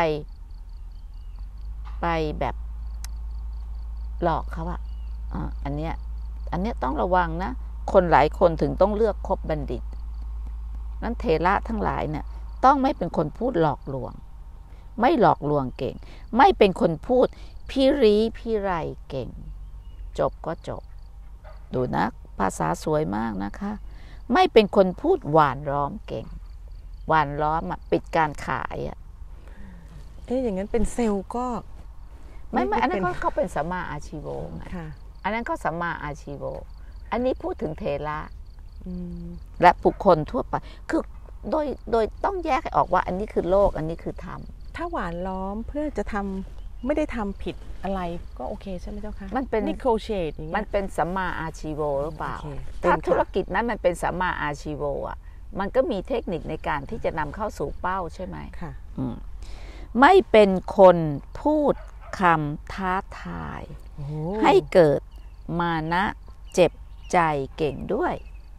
แบบหลอกเขาอะอันเนี้ยต้องระวังนะคนหลายคนถึงต้องเลือกคบบัณฑิตนั้นเถระทั้งหลายเนี่ยต้องไม่เป็นคนพูดหลอกลวงไม่หลอกลวงเก่งไม่เป็นคนพูดพิรีพิไรเก่งจบก็จบดูนะภาษาสวยมากนะคะไม่เป็นคนพูดหวานล้อมเก่งหวานล้อมปิดการขายอย่างนั้นเป็นเซลล์ก็ไม่อันนั้นเขาเป็นสัมมาอาชีโวอันนั้นก็สัมมาอาชีโวอันนี้พูดถึงเถระและบุคคลทั่วไปคือโดยต้องแยกให้ออกว่าอันนี้คือโลกอันนี้คือธรรมถ้าหวานล้อมเพื่อจะทำไม่ได้ทำผิดอะไรก็โอเคใช่ไหมเจ้าคะมันเป็นนิโคเชตอย่างเงี้ยมันเป็นสัมมาอาชีโวหรือเปล่าถ้าธุรกิจนั้นมันเป็นสัมมาอาชีโวมันก็มีเทคนิคในการที่จะนำเข้าสู่เป้าใช่ไหมค่ะไม่เป็นคนพูดคำท้าทายให้เกิดมานะเจ็บใจเก่งด้วย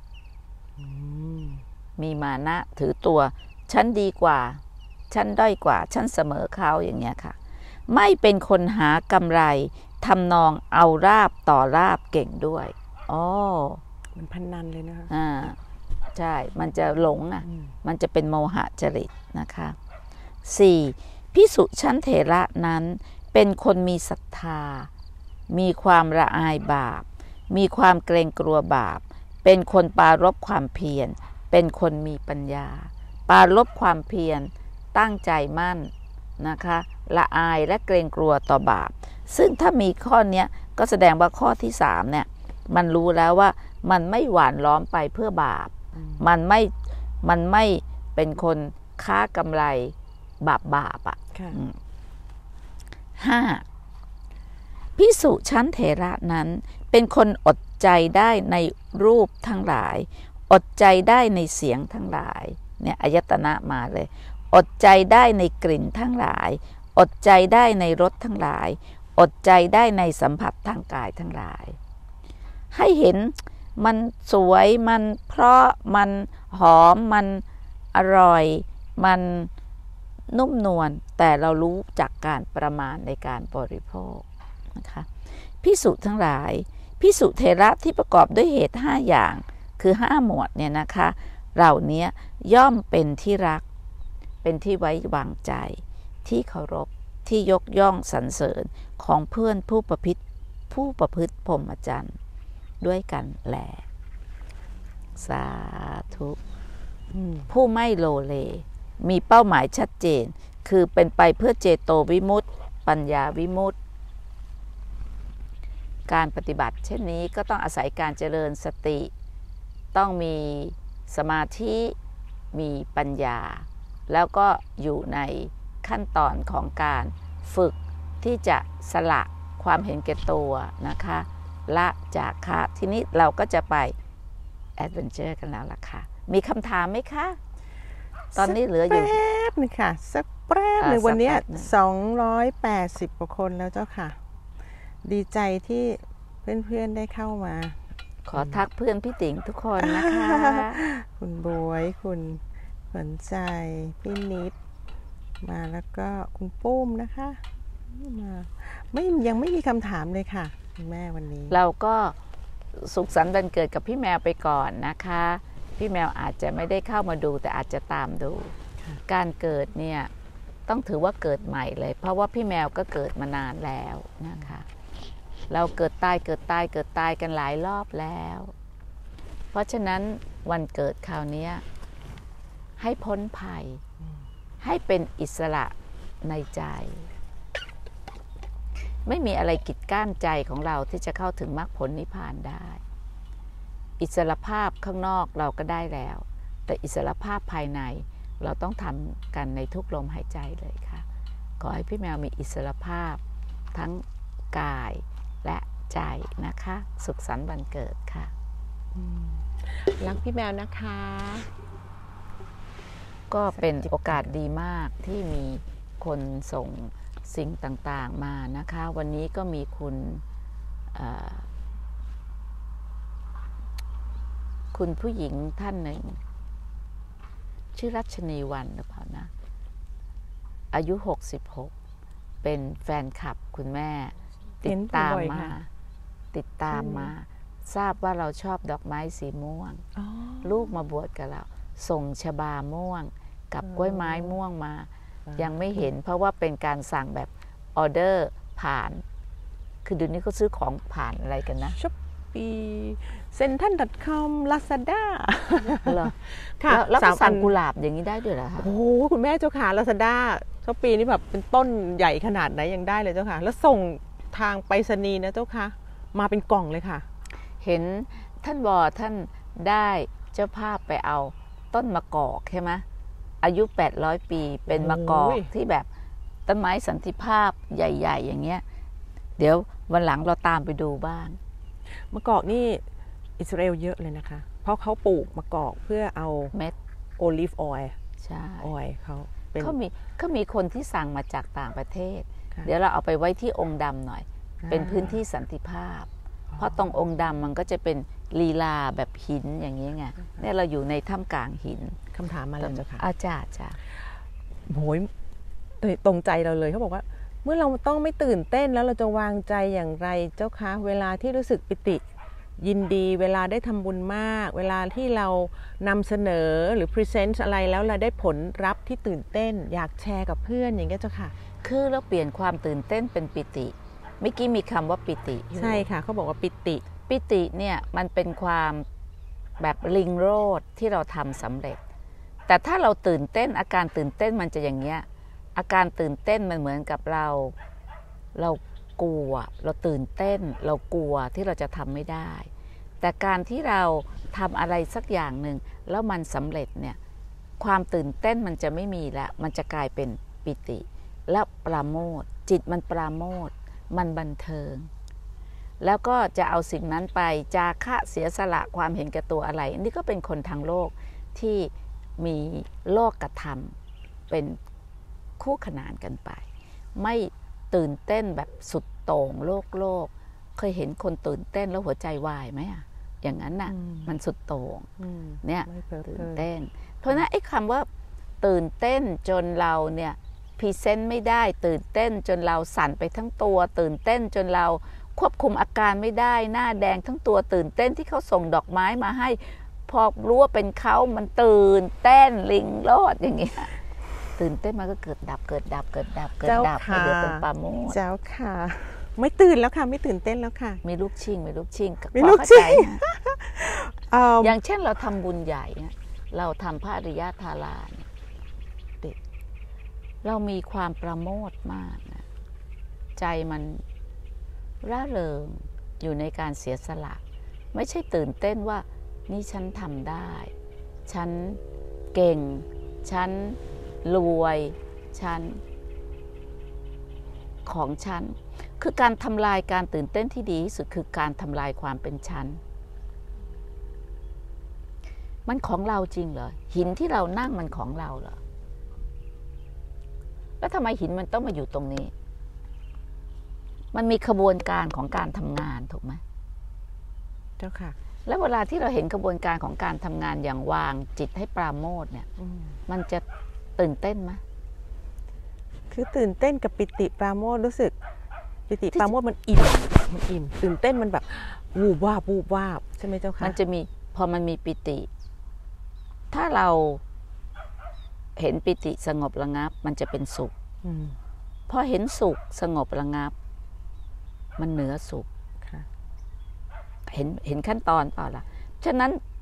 มีมานะถือตัวฉันดีกว่าฉันด้อยกว่าฉันเสมอเขาอย่างเงี้ยค่ะไม่เป็นคนหากำไรทำนองเอาราบต่อราบเก่งด้วยมันพนันเลยนะคะใช่มันจะหลงมันจะเป็นโมหะจริตนะคะ4ภิกษุชั้นเถระนั้นเป็นคนมีศรัทธามีความละอายบาปมีความเกรงกลัวบาปเป็นคนปรารภความเพียรเป็นคนมีปัญญาปรารภความเพียรตั้งใจมั่นนะคะละอายและเกรงกลัวต่อบาปซึ่งถ้ามีข้อนี้ก็แสดงว่าข้อที่3เนี่ยมันรู้แล้วว่ามันไม่หวานล้อมไปเพื่อบาปมันไม่เป็นคนค้ากำไรบาป5ภิกษุชั้นเถระนั้นเป็นคนอดใจได้ในรูปทั้งหลายอดใจได้ในเสียงทั้งหลายเนี่ยอายตนะมาเลยอดใจได้ในกลิ่นทั้งหลายอดใจได้ในรสทั้งหลายอดใจได้ในสัมผัสทางกายทั้งหลายให้เห็นมันสวยมันเพราะมันหอมมันอร่อยมันนุ่มนวลแต่เรารู้จากการประมาณในการบริโภคนะคะภิกษุทั้งหลายภิกษุเถระที่ประกอบด้วยเหตุ5อย่างคือ5หมวดเนี่ยนะคะเหล่านี้ย่อมเป็นที่รักเป็นที่ไว้วางใจที่เคารพที่ยกย่องสรรเสริญของเพื่อนผู้ประพฤติพรหมจรรย์ด้วยกันแลสาธุผู้ไม่โลเลมีเป้าหมายชัดเจนคือเป็นไปเพื่อเจโตวิมุตติปัญญาวิมุตติการปฏิบัติเช่นนี้ก็ต้องอาศัยการเจริญสติต้องมีสมาธิมีปัญญาแล้วก็อยู่ในขั้นตอนของการฝึกที่จะสละความเห็นแก่ตัวนะคะละจากคะทีนี้เราก็จะไปแอดเวนเจอร์กันแล้วล่ะค่ะมีคำถามไหมคะตอนนี้เหลืออยู่แป๊บนึงค่ะสักแป๊บนึงวันนี้280 กว่าคนแล้วเจ้าค่ะดีใจที่เพื่อนๆได้เข้ามาขอทักเพื่อนพี่ติ๋งทุกคนนะคะคุณบวยคุณสนใจพี่นิดมาแล้วก็คุณปุ้มนะคะมายังไม่มีคำถามเลยค่ะคุณแม่วันนี้เราก็สุขสันต์วันเกิดกับพี่แมวไปก่อนนะคะพี่แมวอาจจะไม่ได้เข้ามาดูแต่อาจจะตามดูการเกิดเนี่ยต้องถือว่าเกิดใหม่เลยเพราะว่าพี่แมวก็เกิดมานานแล้วนะคะเราเกิดตายกันหลายรอบแล้วเพราะฉะนั้นวันเกิดคราวนี้ให้พ้นภัยให้เป็นอิสระในใจไม่มีอะไรกีดกั้นใจของเราที่จะเข้าถึงมรรคผลนิพพานได้อิสรภาพข้างนอกเราก็ได้แล้วแต่อิสรภาพภายในเราต้องทำกันในทุกลมหายใจเลยค่ะขอให้พี่แมวมีอิสรภาพทั้งกายและใจนะคะสุขสันต์วันเกิดค่ะรักพี่แมวนะคะก็เป็นโอกาสดีมากที่มีคนส่งสิ่งต่างๆมานะคะวันนี้ก็มีคุณผู้หญิงท่านหนึ่งชื่อรัชนีวรรณหรือเปล่านะอายุ66เป็นแฟนคลับคุณแม่ติดตามมาทราบว่าเราชอบดอกไม้สีม่วงลูกมาบวชกับเราส่งชบาม่วงกับกล้วยไม้ม่วงมายังไม่เห็นเพราะว่าเป็นการสั่งแบบออเดอร์ผ่านคือเดี๋ยวนี้เขาซื้อของผ่านอะไรกันนะช้อปปี้เซ็นทรัล.com ลาซาด้าเหรอค่ะแล้วสั่งกุหลาบอย่างนี้ได้ด้วยเหรอคะโอ้โหคุณแม่เจ้าค่ะลาซาด้าช้อปปี้นี่แบบเป็นต้นใหญ่ขนาดไหนยังได้เลยเจ้าค่ะแล้วส่งทางไปรษณีย์นะเจ้าค่ะมาเป็นกล่องเลยค่ะเห็นท่านได้เจ้าภาพไปเอาต้นมะกอกใช่ไหมอายุ800ปีเป็นมะกอกที่แบบต้นไม้สันติภาพใหญ่ๆอย่างเงี้ยเดี๋ยววันหลังเราตามไปดูบ้างมะกอกนี่อิสราเอลเยอะเลยนะคะเพราะเขาปลูกมะกอกเพื่อเอาเม็ดโอลิฟออยล์ใช่ออยล์เขามีคนที่สั่งมาจากต่างประเทศเดี๋ยวเราเอาไปไว้ที่องค์ดำหน่อยเป็นพื้นที่สันติภาพเพราะตรงองค์ดำมันก็จะเป็นลีลาแบบหินอย่างนี้ไงเนี่ยเราอยู่ในถ้ำกลางหินคำถามมาแล้วเจ้าค่ะอาจารย์โหยตรงใจเราเลยเขาบอกว่าเมื่อเราต้องไม่ตื่นเต้นแล้วเราจะวางใจอย่างไรเจ้าคะเวลาที่รู้สึกปิติยินดีเวลาได้ทำบุญมากเวลาที่เรานำเสนอหรือพรีเซนต์อะไรแล้วเราได้ผลลัพธ์ที่ตื่นเต้นอยากแชร์กับเพื่อนอย่างเงี้ยเจ้าค่ะคือเราเปลี่ยนความตื่นเต้นเป็นปิติเมื่อกี้มีคำว่าปิติใช่ค่ะเขาบอกว่าปิติเนี่ยมันเป็นความแบบลิงโรดที่เราทำสำเร็จแต่ถ้าเราตื่นเต้นอาการตื่นเต้นมันจะอย่างเงี้ยอาการตื่นเต้นมันเหมือนกับเรากลัวเราตื่นเต้นเรากลัวที่เราจะทำไม่ได้แต่การที่เราทำอะไรสักอย่างหนึ่งแล้วมันสำเร็จเนี่ยความตื่นเต้นมันจะไม่มีละมันจะกลายเป็นปิติและปราโมทย์จิตมันปราโมทย์มันบันเทิงแล้วก็จะเอาสิ่งนั้นไปจาคะเสียสละความเห็นแก่ตัวอะไรอันนี้ก็เป็นคนทางโลกที่มีโลกธรรมเป็นคู่ขนานกันไปไม่ตื่นเต้นแบบสุดโต่งโลกเคยเห็นคนตื่นเต้นแล้วหัวใจวายไหมอ่ะอย่างนั้นน่ะมันสุดโต่งเนี่ยตื่นเต้นเพราะนั้นไอ้คำว่าตื่นเต้นจนเราเนี่ยพรีเซนต์ไม่ได้ตื่นเต้นจนเราสั่นไปทั้งตัวตื่นเต้นจนเราควบคุมอาการไม่ได้หน้าแดงทั้งตัวตื่นเต้นที่เขาส่งดอกไม้มาให้พอรู้ว่าเป็นเขามันตื่นเต้นลิงโลดอย่างเงี้ยตื่นเต้นมันก็เกิดดับเดี๋ยวเป็นปาโมทย์เจ้าค่ะไม่ตื่นแล้วค่ะไม่ตื่นเต้นแล้วค่ะมีลูกชิงอย่างเช่นเราทำบุญใหญ่เราทำพระอริยธาราเรามีความประโมทมากนะใจมันร่าเริงอยู่ในการเสียสละไม่ใช่ตื่นเต้นว่านี่ฉันทำได้ฉันเก่งฉันรวยฉันของฉันคือการทำลายการตื่นเต้นที่ดีที่สุดคือการทำลายความเป็นฉันมันของเราจริงเหรอหินที่เรานั่งมันของเราเหรอแล้วทำไมหินมันต้องมาอยู่ตรงนี้มันมีขบวนการของการทำงานถูกไหมเจ้าค่ะแล้วเวลาที่เราเห็นขบวนการของการทำงานอย่างวางจิตให้ปราโมทย์เนี่ยมันจะตื่นเต้นไหมคือตื่นเต้นกับปิติปราโมทย์รู้สึกปิติปราโมทย์มันอิ่มตื่นเต้นมันแบบวูบวาบใช่ไหมเจ้าค่ะมันจะมีพอมันมีปิติถ้าเราเห็นปิติสงบระงับมันจะเป็นสุขพอเห็นสุขสงบระงับมันเหนือสุขเห็นขั้นตอนเปล่าล่ะฉะนั้น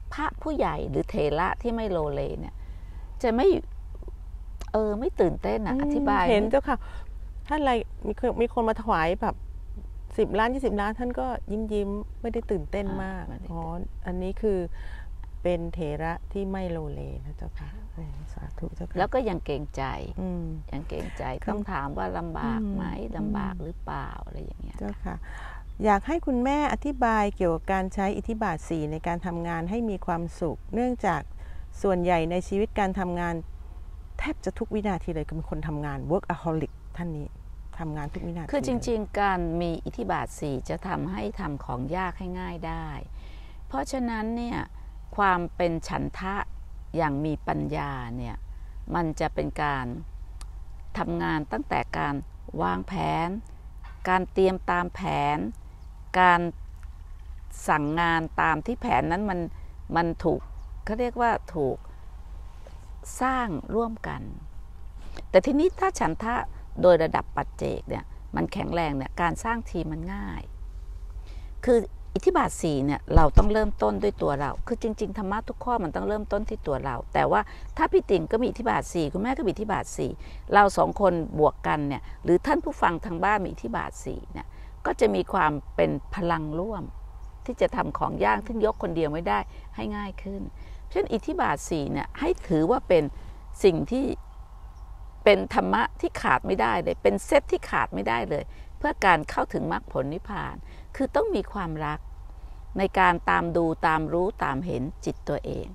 พระผู้ใหญ่หรือเถระที่ไม่โลเลเนี่ยจะไม่ไม่ตื่นเต้นอธิบายเห็นเจ้าค่ะท่านอะไรมีคนมาถวายแบบ10 ล้าน20 ล้านท่านก็ยิ้มไม่ได้ตื่นเต้นมากอันนี้คือเป็นเถระที่ไม่โลเลนะเจ้าค่ะสาธุเจ้าค่ะแล้วก็ยังเกรงใจยังเกรงใจต้องถามว่าลำบากไหมลำบากหรือเปล่าอะไรอย่างเงี้ยเจ้าค่ะอยากให้คุณแม่อธิบายเกี่ยวกับการใช้อิทธิบาท4ในการทำงานให้มีความสุขเนื่องจากส่วนใหญ่ในชีวิตการทำงานแทบจะทุกวินาทีเลยคือเป็นคนทำงาน workaholic ท่านนี้ทำงานทุกวินาทีคือจริงๆการมีอิทธิบาท4จะทำให้ทำของยากให้ง่ายได้เพราะฉะนั้นเนี่ยความเป็นฉันทะอย่างมีปัญญาเนี่ยมันจะเป็นการทำงานตั้งแต่การวางแผนการเตรียมตามแผนการสั่งงานตามที่แผนนั้นมันถูกเขาเรียกว่าถูกสร้างร่วมกันแต่ทีนี้ถ้าฉันทะโดยระดับปัจเจกเนี่ยมันแข็งแรงเนี่ยการสร้างทีมมันง่ายคืออิทธิบาท4เนี่ยเราต้องเริ่มต้นด้วยตัวเราคือจริงๆธรรมะทุกข้อมันต้องเริ่มต้นที่ตัวเราแต่ว่าถ้าพี่ติ๋งก็มีอิทธิบาท4คุณแม่ก็มีอิทธิบาท4เรา2คนบวกกันเนี่ยหรือท่านผู้ฟังทางบ้านมีอิทธิบาท4เนี่ยก็จะมีความเป็นพลังร่วมที่จะทำของยากที่ยกคนเดียวไม่ได้ให้ง่ายขึ้นเช่นอิทธิบาท4เนี่ยให้ถือว่าเป็นสิ่งที่เป็นธรรมะที่ขาดไม่ได้เลยเป็นเซตที่ขาดไม่ได้เลยเพื่อการเข้าถึงมรรคผลนิพพานคือต้องมีความรักในการตามดูตามรู้ตามเห็นจิตตัวเอง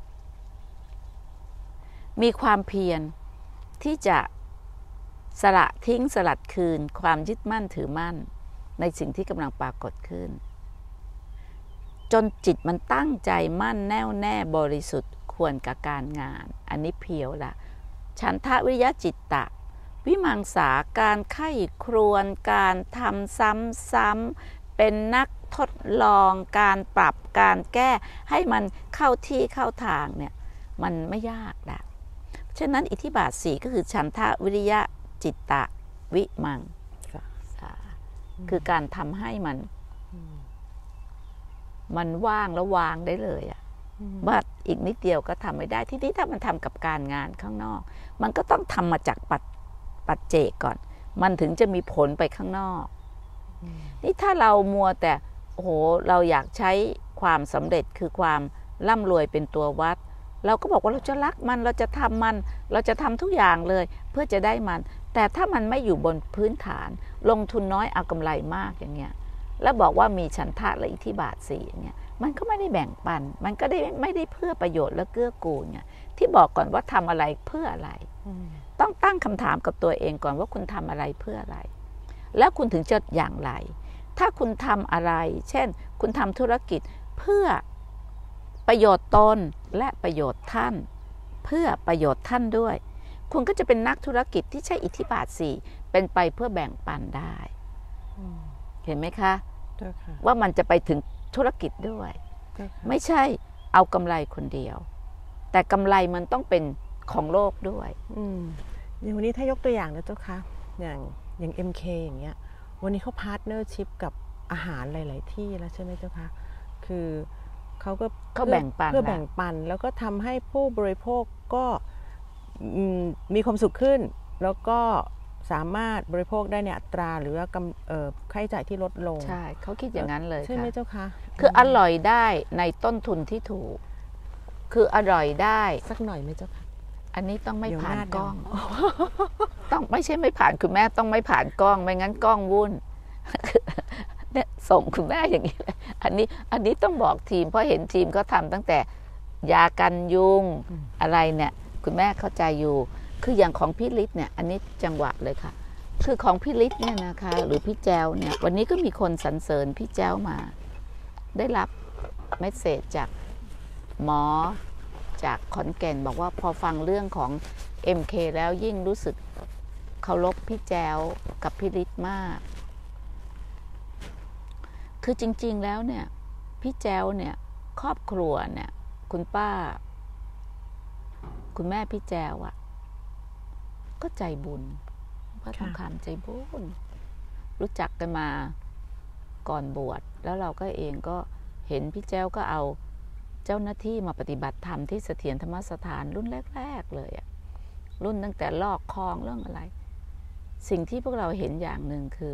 มีความเพียรที่จะสละทิ้งสลัดคืนความยึดมั่นถือมั่นในสิ่งที่กำลังปรากฏขึ้นจนจิตมันตั้งใจมั่นแน่วแน่บริสุทธิ์ควรกับการงานอันนี้เพียวละฉันทะวิริยะจิตตะวิมังสาการไข้ครวญการทำซ้ำๆเป็นนักทดลองการปรับการแก้ให้มันเข้าที่เข้าทางเนี่ยมันไม่ยากละฉะนั้นอิทธิบาท4ก็คือฉันทะวิริยะจิตตะวิมังคือการทำให้มันว่างแล้ววางได้เลยว่าอีกนิดเดียวก็ทำไม่ได้ที่นี่ถ้ามันทำกับการงานข้างนอกมันก็ต้องทำมาจากปัจเจกก่อนมันถึงจะมีผลไปข้างนอกนี่ถ้าเรามัวแต่โอ้โหเราอยากใช้ความสำเร็จคือความร่ำรวยเป็นตัววัดเราก็บอกว่าเราจะรักมันเราจะทำมันเราจะทำทุกอย่างเลยเพื่อจะได้มันแต่ถ้ามันไม่อยู่บนพื้นฐานลงทุนน้อยเอากำไรมากอย่างเงี้ยแล้วบอกว่ามีฉันทะและอิทธิบาท4อย่างเงี้ยมันก็ไม่ได้แบ่งปันมันก็ไม่ได้เพื่อประโยชน์และเกื้อกูลเนี่ยที่บอกก่อนว่าทำอะไรเพื่ออะไรต้องตั้งคำถามกับตัวเองก่อนว่าคุณทำอะไรเพื่ออะไรแล้วคุณถึงจะอย่างไรถ้าคุณทำอะไรเช่นคุณทำธุรกิจเพื่อประโยชน์ตนและประโยชน์ท่านเพื่อประโยชน์ท่านด้วยคุณก็จะเป็นนักธุรกิจที่ใช้อิทธิบาท4เป็นไปเพื่อแบ่งปันได้เห็นไหมคะว่ามันจะไปถึงธุรกิจด้วยไม่ใช่เอากำไรคนเดียวแต่กำไรมันต้องเป็นของโลกด้วยอย่างวันนี้ถ้ายกตัวอย่างนะเจ้าคะอย่าง MK อย่างเงี้ยวันนี้เขาพาร์ทเนอร์ชิพกับอาหารหลายๆที่แล้วใช่ไหมเจ้าคะคือเขาแบ่งปันเพื่อแบ่งปันแล้วก็ทำให้ผู้บริโภคก็มีความสุขขึ้นแล้วก็สามารถบริโภคได้ในอัตราหรือว่าค่าใช้จ่ายที่ลดลงใช่เขาคิดอย่างนั้นเลยใช่ไหมเจ้าคะคืออร่อยได้ในต้นทุนที่ถูกคืออร่อยได้สักหน่อยไหมเจ้าคะอันนี้ต้องไม่ผ่านกล้องต้องไม่ใช่ไม่ผ่านคุณแม่ต้องไม่ผ่านกล้องไม่งั้นกล้องวุ่นเนี่ยส่งคุณแม่อย่างนี้เลยอันนี้ต้องบอกทีมเพราะเห็นทีมเขาทำตั้งแต่ยากันยุงอะไรเนี่ยคุณแม่เข้าใจอยู่คืออย่างของพี่ฤทธิ์เนี่ยอันนี้จังหวะเลยค่ะคือของพี่ฤทธิ์เนี่ยนะคะหรือพี่แจ้วเนี่ยวันนี้ก็มีคนสรรเสริญพี่แจ้วมาได้รับเมสเสจจากหมอจากขอนแก่นบอกว่าพอฟังเรื่องของ MK แล้วยิ่งรู้สึกเคารพพี่แจ้วกับพี่ฤทธิ์มากคือจริงๆแล้วเนี่ยพี่แจ้วเนี่ยครอบครัวเนี่ยคุณป้าคุณแม่พี่แจ้วก็ใจบุญพระทองคำใจบุญรู้จักกันมาก่อนบวชแล้วเราก็เองก็เห็นพี่แจ้วก็เอาเจ้าหน้าที่มาปฏิบัติธรรมที่เสถียรธรรมสถานรุ่นแรกๆเลยรุ่นตั้งแต่ลอกคลองเรื่องอะไรสิ่งที่พวกเราเห็นอย่างหนึ่งคือ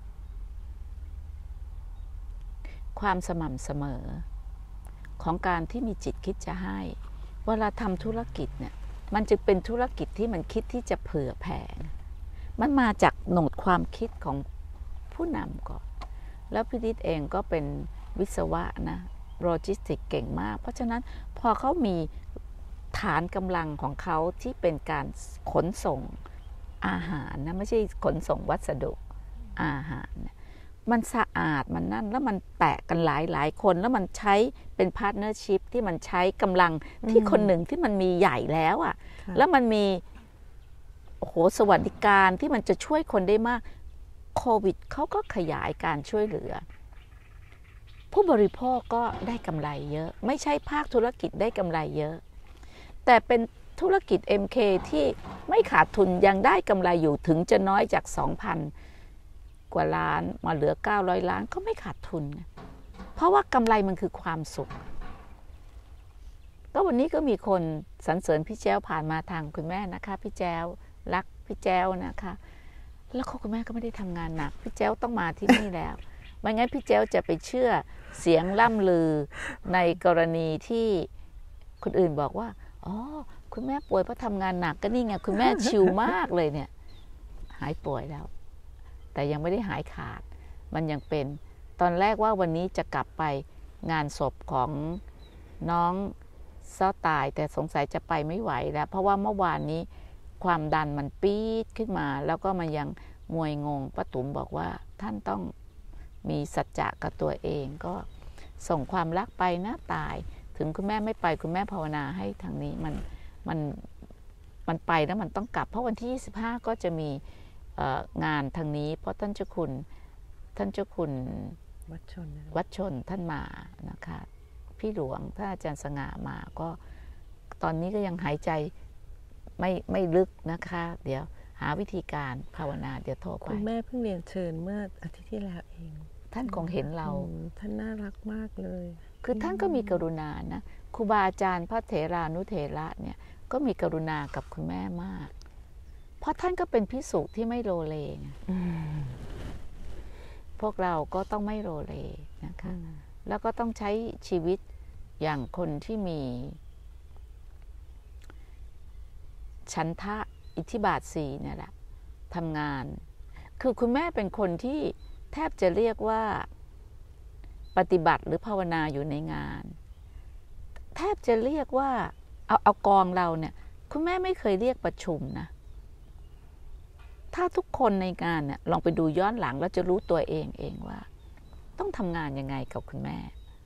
ความสม่ำเสมอของการที่มีจิตคิดจะให้เวลาทำธุรกิจเนี่ยมันจึงเป็นธุรกิจที่มันคิดที่จะเผื่อแผ่มันมาจากโหนดความคิดของผู้นำก่อนแล้วพี่ฤทธิ์เองก็เป็นวิศวะนะโลจิสติกเก่งมากเพราะฉะนั้นพอเขามีฐานกำลังของเขาที่เป็นการขนส่งอาหารนะไม่ใช่ขนส่งวัสดุอาหารนะมันสะอาดมันนั่นแล้วมันแตะกันหลายคนแล้วมันใช้เป็นพาร์ทเนอร์ชิพที่มันใช้กำลังที่คนหนึ่งที่มันมีใหญ่แล้วอ่ะแล้วมันมีโอ้โหสวัสดิการที่มันจะช่วยคนได้มากโควิดเขาก็ขยายการช่วยเหลือผู้บริโภคก็ได้กำไรเยอะไม่ใช่ภาคธุรกิจได้กำไรเยอะแต่เป็นธุรกิจ MK ที่ไม่ขาดทุนยังได้กำไรอยู่ถึงจะน้อยจาก 2,000 กว่าล้านมาเหลือ900 ล้านก็ไม่ขาดทุนเพราะว่ากำไรมันคือความสุขก็วันนี้ก็มีคนสรรเสริญพี่แจ้วผ่านมาทางคุณแม่นะคะพี่แจ้วรักพี่แจ้วนะคะแล้วคุณแม่ก็ไม่ได้ทำงานหนักพี่แจ้วต้องมาที่นี่แล้วไม่งั้นพี่แจ้วจะไปเชื่อเสียงล่ำลือในกรณีที่คนอื่นบอกว่าอ๋อคุณแม่ป่วยเพราะทำงานหนักก็นี่ไงคุณแม่ชิลมากเลยเนี่ยหายป่วยแล้วแต่ยังไม่ได้หายขาดมันยังเป็นตอนแรกว่าวันนี้จะกลับไปงานศพของน้องซ้อตายแต่สงสัยจะไปไม่ไหวแล้วเพราะว่าเมื่อวานนี้ความดันมันปี๊ดขึ้นมาแล้วก็มันยังมวยงงป้าตุ๋มบอกว่าท่านต้องมีสัจจะกับตัวเองก็ส่งความรักไปนะตายถึงคุณแม่ไม่ไปคุณแม่ภาวนาให้ทางนี้มันไปแล้วมันต้องกลับเพราะวันที่25ก็จะมีงานทางนี้เพราะท่านเจ้าคุณวัดชนท่านมานะคะพี่หลวงท่านอาจารย์สง่ามาก็ตอนนี้ก็ยังหายใจไม่ลึกนะคะเดี๋ยวหาวิธีการภาวนาเดี๋ยวโทรไปคุณแม่เพิ่งเรียนเชิญเมื่ออาทิตย์ที่แล้วเองท่านคงเห็นเราท่านน่ารักมากเลยคือท่านก็มีกรุณานะครูบาอาจารย์พระเถรานุเถระเนี่ยก็มีกรุณากับคุณแม่มากเพราะท่านก็เป็นภิกษุที่ไม่โลเลพวกเราก็ต้องไม่โลเลนะคะแล้วก็ต้องใช้ชีวิตอย่างคนที่มีฉันทะอิทธิบาท4เนี่ยแหละทำงานคือคุณแม่เป็นคนที่แทบจะเรียกว่าปฏิบัติหรือภาวนาอยู่ในงานแทบจะเรียกว่าเอากองเราเนี่ยคุณแม่ไม่เคยเรียกประชุมนะถ้าทุกคนในงานเนี่ยลองไปดูย้อนหลังแล้วจะรู้ตัวเองว่าต้องทำงานยังไงกับคุณแม่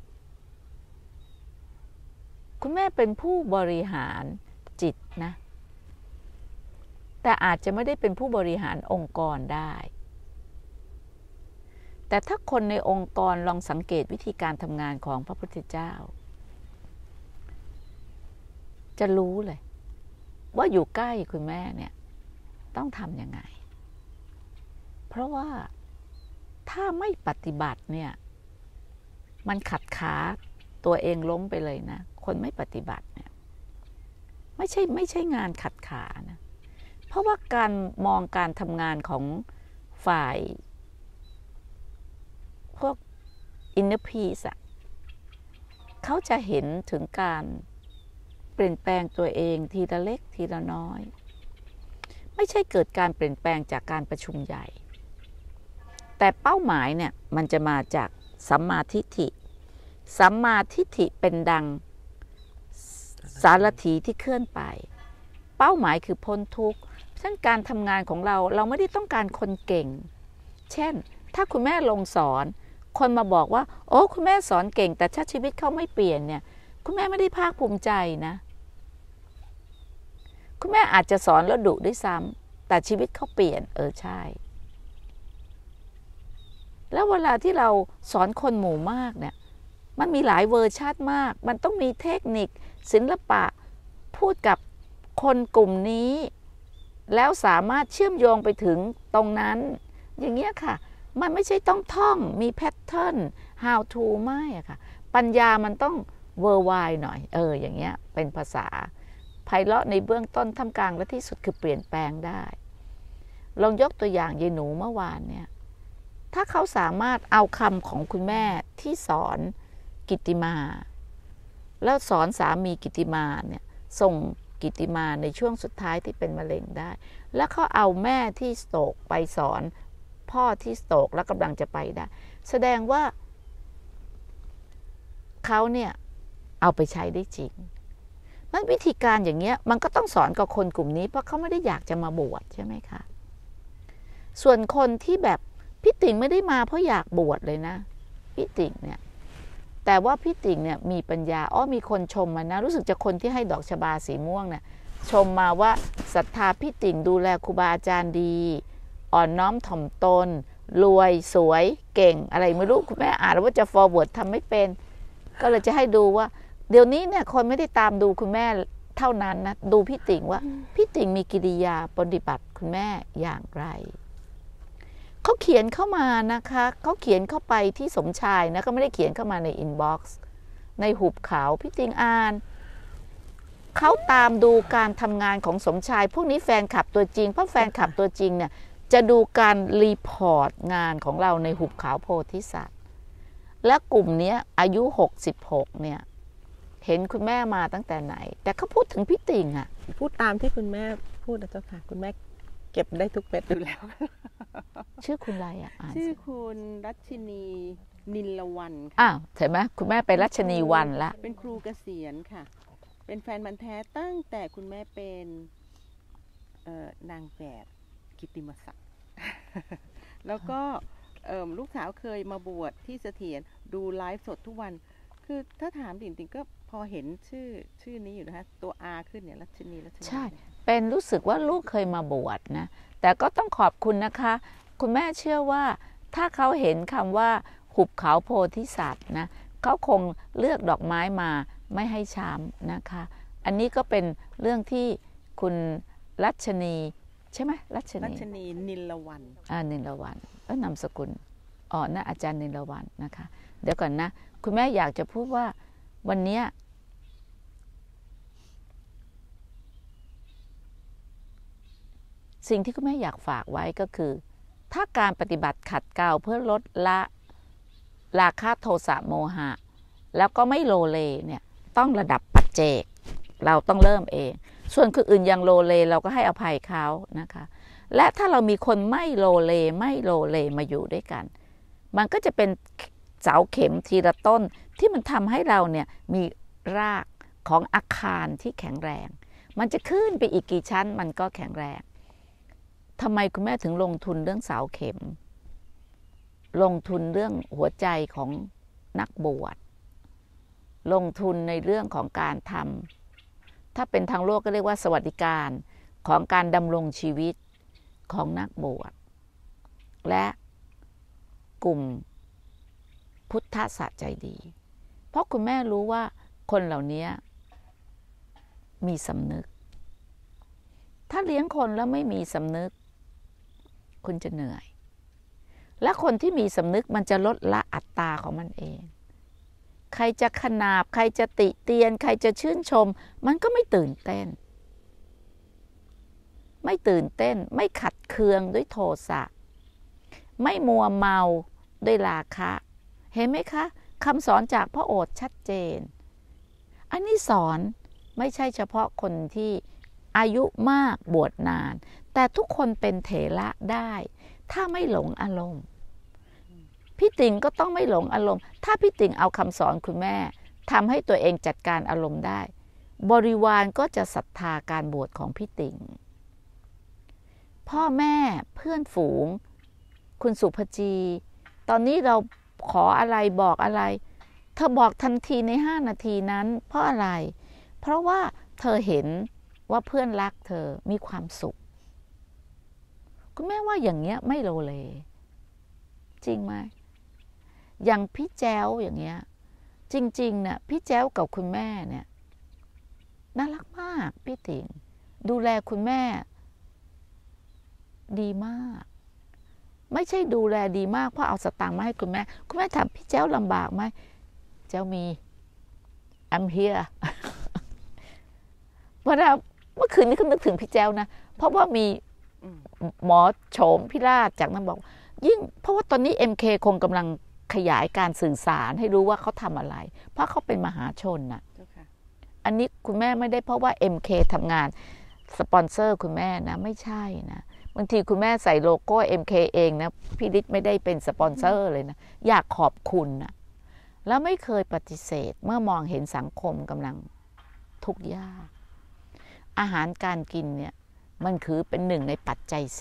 คุณแม่เป็นผู้บริหารจิตนะแต่อาจจะไม่ได้เป็นผู้บริหารองค์กรได้แต่ถ้าคนในองค์กรลองสังเกตวิธีการทำงานของพระพุทธเจ้าจะรู้เลยว่าอยู่ใกล้คุณแม่เนี่ยต้องทำยังไงเพราะว่าถ้าไม่ปฏิบัติเนี่ยมันขัดขาตัวเองล้มไปเลยนะคนไม่ปฏิบัติเนี่ยไม่ใช่งานขัดขานะเพราะว่าการมองการทำงานของฝ่ายพวก inner peace เขาจะเห็นถึงการเปลี่ยนแปลงตัวเองทีละเล็กทีละน้อยไม่ใช่เกิดการเปลี่ยนแปลงจากการประชุมใหญ่แต่เป้าหมายเนี่ยมันจะมาจากสัมมาทิฏฐิสัมมาทิฏฐิเป็นดังสารถีที่เคลื่อนไปเป้าหมายคือพ้นทุกข์ฉะนั้นการทำงานของเราไม่ได้ต้องการคนเก่งเช่นถ้าคุณแม่ลงสอนคนมาบอกว่าโอ้คุณแม่สอนเก่งแต่ถ้าชีวิตเขาไม่เปลี่ยนเนี่ยคุณแม่ไม่ได้ภาคภูมิใจนะคุณแม่อาจจะสอนแล้วดุด้วยซ้ำแต่ชีวิตเขาเปลี่ยนใช่แล้วเวลาที่เราสอนคนหมู่มากเนี่ยมันมีหลายเวอร์ชันมากมันต้องมีเทคนิคศิลปะพูดกับคนกลุ่มนี้แล้วสามารถเชื่อมโยงไปถึงตรงนั้นอย่างเงี้ยค่ะมันไม่ใช่ต้องท่องมีแพทเทิร์น how to ไม่อะค่ะปัญญามันต้องเวอร์ไวหน่อยอย่างเงี้ยเป็นภาษาไพเราะในเบื้องต้นท่ามกลางและที่สุดคือเปลี่ยนแปลงได้ลองยกตัวอย่างยายหนูเมื่อวานเนี่ยถ้าเขาสามารถเอาคำของคุณแม่ที่สอนกิตติมาแล้วสอนสามีกิตติมาเนี่ยส่งกิตติมาในช่วงสุดท้ายที่เป็นมะเร็งได้แล้วเขาเอาแม่ที่สโตรกไปสอนพ่อที่สโตรกแล้วกำลังจะไปได้แสดงว่าเขาเนี่ยเอาไปใช้ได้จริงมันวิธีการอย่างเงี้ยมันก็ต้องสอนกับคนกลุ่มนี้เพราะเขาไม่ได้อยากจะมาบวชใช่ไหมคะส่วนคนที่แบบพี่ติ่งไม่ได้มาเพราะอยากบวชเลยนะพี่ติ่งเนี่ยแต่ว่าพี่ติ่งเนี่ยมีปัญญามีคนชมมานะรู้สึกจะคนที่ให้ดอกชบาสีม่วงเนี่ยชมมาว่าศรัทธาพี่ติ่งดูแลครูบาอาจารย์ดีอ่อนน้อมถ่อมตนรวยสวยเก่งอะไรไม่รู้คุณแม่อ่านว่าจะ forward ทำไม่เป็นก็เลยจะให้ดูว่าเดี๋ยวนี้เนี่ยคนไม่ได้ตามดูคุณแม่เท่านั้นนะดูพี่ติ่งว่าพี่ติ่งมีกิริยาปฏิบัติคุณแม่อย่างไรเขาเขียนเข้ามานะคะเขาเขียนเข้าไปที่สมชายนะก็ไม่ได้เขียนเข้ามาในอินบ็อกซ์ในหุบเขาพี่ติ่งอ่านเขาตามดูการทำงานของสมชายพวกนี้แฟนคลับตัวจริงเพราะแฟนคลับตัวจริงเนี่ยจะดูการรีพอร์ตงานของเราในหุบเขาโพธิสัตว์และกลุ่มนี้อายุ66เนี่ยเห็นคุณแม่มาตั้งแต่ไหนแต่เขาพูดถึงพี่ติ่งอะพูดตามที่คุณแม่พูดนะเจ้าค่ะคุณแม่เก็บได้ทุกเม็ดอยู่แล้วชื่อคุณอะไรอ่ะชื่อคุณรัชนีนิลวันเห็นไหมคุณแม่ไปรัชนีวันละเป็นครูเกษียณค่ะเป็นแฟนบันแท้ตั้งแต่คุณแม่เป็นนางแบบกิตติมศักดิ์ แล้วก็ลูกสาวเคยมาบวชที่เสถียรดูไลฟ์สดทุกวันคือถ้าถามจริงๆก็พอเห็นชื่อนี้อยู่นะคะตัว R ขึ้นเนี่ยรัชนีใช่เป็นรู้สึกว่าลูกเคยมาบวชนะแต่ก็ต้องขอบคุณนะคะคุณแม่เชื่อว่าถ้าเขาเห็นคำว่าหุบเขาโพธิสัตว์นะเขาคงเลือกดอกไม้มาไม่ให้ช้ำนะคะอันนี้ก็เป็นเรื่องที่คุณรัชนีใช่ไหมรัชนีนิลวันนิลวันนามสกุลน่าอาจารย์นิลวันนะคะเดี๋ยวก่อนนะคุณแม่อยากจะพูดว่าวันนี้สิ่งที่คุณแม่อยากฝากไว้ก็คือถ้าการปฏิบัติขัดเกลาเพื่อลดละราคะโทสะโมหะแล้วก็ไม่โลเลเนี่ยต้องระดับปัจเจกเราต้องเริ่มเองส่วนคนอื่นยังโลเลเราก็ให้อภัยเขานะคะและถ้าเรามีคนไม่โลเลมาอยู่ด้วยกันมันก็จะเป็นเสาเข็มทีละต้นที่มันทำให้เราเนี่ยมีรากของอาคารที่แข็งแรงมันจะขึ้นไปอีกกี่ชั้นมันก็แข็งแรงทำไมคุณแม่ถึงลงทุนเรื่องเสาเข็มลงทุนเรื่องหัวใจของนักบวชลงทุนในเรื่องของการทำถ้าเป็นทางโลกก็เรียกว่าสวัสดิการของการดำรงชีวิตของนักบวชและกลุ่มพุทธศาสตร์ใจดีเพราะคุณแม่รู้ว่าคนเหล่านี้มีสำนึกถ้าเลี้ยงคนแล้วไม่มีสำนึกคุณจะเหนื่อยและคนที่มีสำนึกมันจะลดละอัตตาของมันเองใครจะขนาบใครจะติเตียนใครจะชื่นชมมันก็ไม่ตื่นเต้นไม่ขัดเคืองด้วยโทสะไม่มัวเมาด้วยราคะเห็นไหมคะคำสอนจากพระโอษฐ์ชัดเจนอันนี้สอนไม่ใช่เฉพาะคนที่อายุมากบวชนานแต่ทุกคนเป็นเถระได้ถ้าไม่หลงอารมณ์พี่ติ่งก็ต้องไม่หลงอารมณ์ถ้าพี่ติ่งเอาคำสอนคุณแม่ทำให้ตัวเองจัดการอารมณ์ได้บริวารก็จะศรัทธาการบวชของพี่ติ่งพ่อแม่เพื่อนฝูงคุณสุภจีตอนนี้เราขออะไรบอกอะไรเธอบอกทันทีใน5 นาทีนั้นเพราะอะไรเพราะว่าเธอเห็นว่าเพื่อนรักเธอมีความสุขคุณแม่ว่าอย่างเงี้ยไม่โลเลจริงไหมอย่างพี่แจ้วอย่างเงี้ยจริงๆเนี่ยพี่แจ้วกับคุณแม่เนี่ยน่ารักมากพี่ติ่งดูแลคุณแม่ดีมากไม่ใช่ดูแลดีมากเพราะเอาสตางค์มาให้คุณแม่ถามพี่แจ้วลำบากไหมแจ้วมี I'm here เพราะว่าเมื่อคืนนี้ก็นึกถึงพี่แจ้วนะเพราะว่ามีหมอโฉมพิราชจากนั้นบอกยิ่งเพราะว่าตอนนี้ MK คงกำลังขยายการสื่อสารให้รู้ว่าเขาทำอะไรเพราะเขาเป็นมหาชนน่ะอันนี้คุณแม่ไม่ได้เพราะว่า MK ทำงานสปอนเซอร์คุณแม่นะไม่ใช่นะบางทีคุณแม่ใส่โลโก้ MK เองนะพี่ฤทธิ์ไม่ได้เป็นสปอนเซอร์เลยนะอยากขอบคุณนะแล้วไม่เคยปฏิเสธเมื่อมองเห็นสังคมกำลังทุกข์ยากอาหารการกินเนี่ยมันคือเป็นหนึ่งในปัจจัย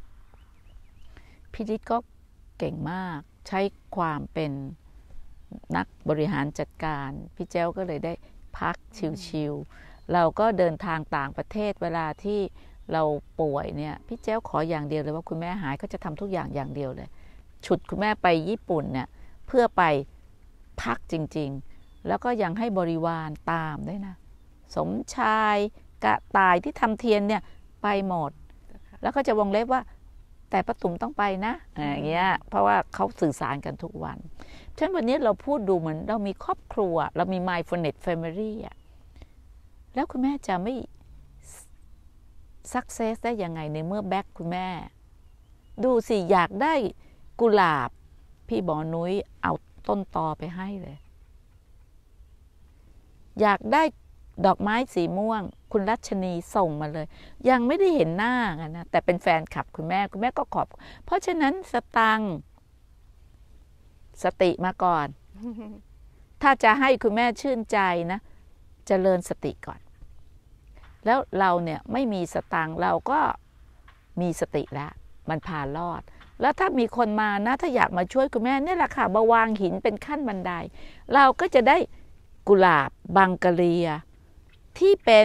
4พี่ฤทธิ์ก็เก่งมากใช้ความเป็นนักบริหารจัดการพี่แจ้วก็เลยได้พักชิลๆเราก็เดินทางต่างประเทศเวลาที่เราป่วยเนี่ยพี่แจ้วขออย่างเดียวเลยว่าคุณแม่หายก็จะทำทุกอย่างอย่างเดียวเลยฉุดคุณแม่ไปญี่ปุ่นเนี่ยเพื่อไปพักจริงๆแล้วก็ยังให้บริวารตามด้วยนะสมชายกระต่ายที่ทำเทียนเนี่ยไปหมดแล้วก็จะวงเล็บว่าแต่ป้าตุ๋มต้องไปนะอย่างเงี้ยเพราะว่าเขาสื่อสารกันทุกวันฉะนั้นวันนี้เราพูดดูเหมือนเรามีครอบครัวเรามี mindfulness family อ่ะแล้วคุณแม่จะไม่ success ได้ยังไงในเมื่อแบ็คคุณแม่ดูสิอยากได้กุหลาบพี่บอนุ้ยเอาต้นตอไปให้เลยอยากได้ดอกไม้สีม่วงคุณรัชนีส่งมาเลยยังไม่ได้เห็นหน้ากันนะแต่เป็นแฟนคลับคุณแม่ก็ขอบเพราะฉะนั้นสตังค์สติมาก่อน ถ้าจะให้คุณแม่ชื่นใจนะเจริญสติก่อนแล้วเราเนี่ยไม่มีสตังค์เราก็มีสติแล้วมันพารอดแล้วถ้ามีคนมานะถ้าอยากมาช่วยคุณแม่นี่แหละค่ะมาวางหินเป็นขั้นบันไดเราก็จะได้กุหลาบบังกะเลียที่เป็น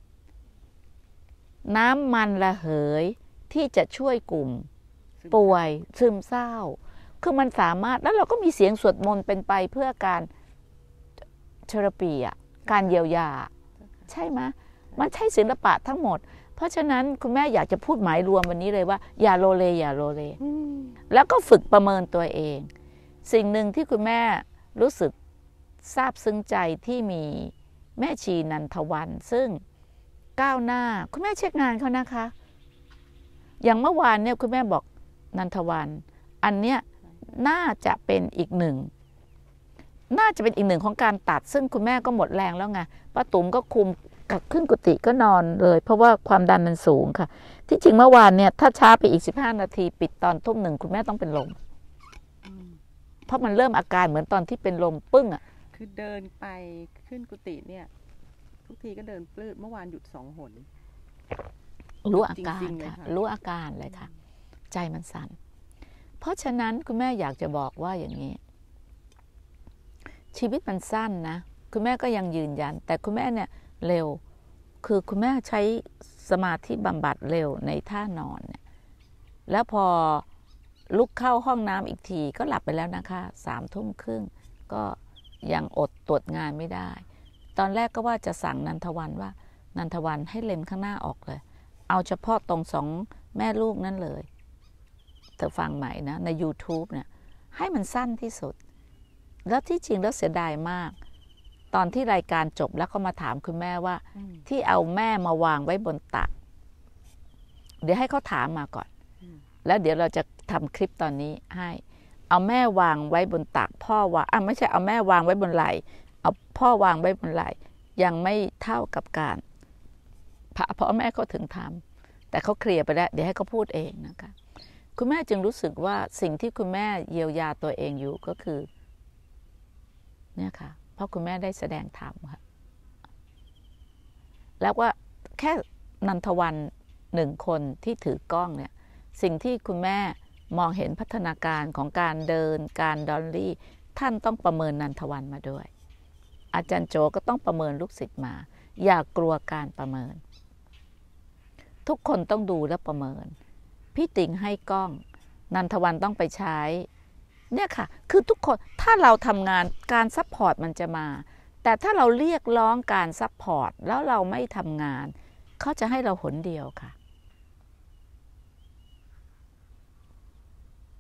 น้ำมันระเหยที่จะช่วยกลุ่มป่วยซึมเศร้าคือมันสามารถแล้วเราก็มีเสียงสวดมนต์เป็นไปเพื่อการเทอราปีการเยียวยาใช่ไหมมันใช่ศิลปะทั้งหมดเพราะฉะนั้นคุณแม่อยากจะพูดหมายรวมวันนี้เลยว่าอย่าโลเลอย่าโลเลแล้วก็ฝึกประเมินตัวเองสิ่งหนึ่งที่คุณแม่รู้สึกซาบซึ้งใจที่มีแม่ชีนันทวันซึ่งก้าวหน้าคุณแม่เช็คงานเขานะคะอย่างเมื่อวานเนี่ยคุณแม่บอกนันทวันอันเนี้ยน่าจะเป็นอีกหนึ่งของการตัดซึ่งคุณแม่ก็หมดแรงแล้วไงป้าตุ๋มก็คุมกับขึ้นกุฏิก็นอนเลยเพราะว่าความดันมันสูงค่ะที่จริงเมื่อวานเนี่ยถ้าช้าไปอีก15 นาทีปิดตอนทุ่ม 1คุณแม่ต้องเป็นลมเพราะมันเริ่มอาการเหมือนตอนที่เป็นลมปึ้งอ่ะคือเดินไปขึ้นกุฏิเนี่ยทุกทีก็เดินปลื้ดเมื่อวานหยุด2 หนรู้อาการค่ะรู้อาการเลยค่ะใจมันสั่นเพราะฉะนั้นคุณแม่อยากจะบอกว่าอย่างนี้ชีวิตมันสั้นนะคุณแม่ก็ยังยืนยันแต่คุณแม่เนี่ยเร็วคือคุณแม่ใช้สมาธิบำบัดเร็วในท่านอนเนี่ยแล้วพอลุกเข้าห้องน้ำอีกทีก็หลับไปแล้วนะคะ21:30ก็ยังอดตรวจงานไม่ได้ตอนแรกก็ว่าจะสั่งนันทวันว่านันทวันให้เล็มข้างหน้าออกเลยเอาเฉพาะตรง2 แม่ลูกนั่นเลยเธอฟังใหม่นะใน YouTube เนี่ยให้มันสั้นที่สุดแล้วที่จริงแล้วเสียดายมากตอนที่รายการจบแล้วก็มาถามคุณแม่ว่าที่เอาแม่มาวางไว้บนตักเดี๋ยวให้เขาถามมาก่อนแล้วเดี๋ยวเราจะทำคลิปตอนนี้ให้เอาแม่วางไว้บนตักพ่อวางไม่ใช่เอาแม่วางไว้บนไหล่เอาพ่อวางไว้บนไหล่ยังไม่เท่ากับการเพราะแม่เขาถึงทำแต่เขาเคลียร์ไปแล้วเดี๋ยวให้เขาพูดเองนะคะคุณแม่จึงรู้สึกว่าสิ่งที่คุณแม่เยียวยาตัวเองอยู่ก็คือเนี่ยค่ะเพราะคุณแม่ได้แสดงธรรมค่ะแล้วว่าแค่นันทวัน1 คนที่ถือกล้องเนี่ยสิ่งที่คุณแม่มองเห็นพัฒนาการของการเดินการดอลลี่ท่านต้องประเมินนันทวันมาด้วยอาจารย์โจก็ต้องประเมินลูกศิษย์มาอย่ากลัวการประเมินทุกคนต้องดูและประเมินพี่ติ๋งให้กล้องนันทวันต้องไปใช้เนี่ยค่ะคือทุกคนถ้าเราทำงานการซัพพอร์ตมันจะมาแต่ถ้าเราเรียกร้องการซัพพอร์ตแล้วเราไม่ทำงานเขาจะให้เราหนเดียวค่ะ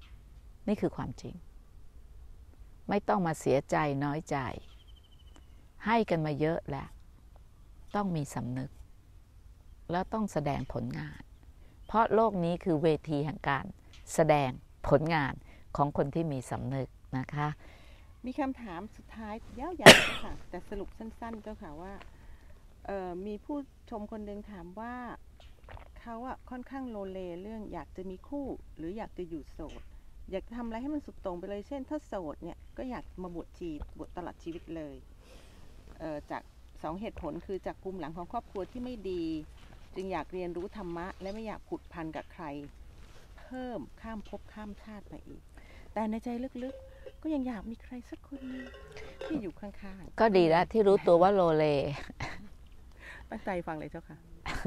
นี่คือความจริงไม่ต้องมาเสียใจน้อยใจให้กันมาเยอะแล้วต้องมีสำนึกแล้วต้องแสดงผลงานเพราะโลกนี้คือเวทีแห่งการแสดงผลงานของคนที่มีสำนึกนะคะมีคำถามสุดท้ายยาวๆเจ้าค่ะแต่สรุปสั้นๆเจ้าค่ะว่ามีผู้ชมคนหนึ่งถามว่าเขาค่อนข้างโลเลเรื่องอยากจะมีคู่หรืออยากจะอยู่โสดอยากทำอะไรให้มันสุดโต่งไปเลยเช่นถ้าโสดเนี่ยก็อยากมาบวชตลอดชีวิตเลยจาก2 เหตุผลคือจากภูมิหลังของครอบครัวที่ไม่ดีจึงอยากเรียนรู้ธรรมะและไม่อยากผูกพันกับใครเพิ่มข้ามภพข้ามชาติไปอีกแต่ในใจลึกๆก็ยังอยากมีใครสักคนนึงที่อยู่ข้างๆก็ดีแล้วที่รู้ตัวว่าโลเลตั้งใจฟังเลยเจ้าค่ะ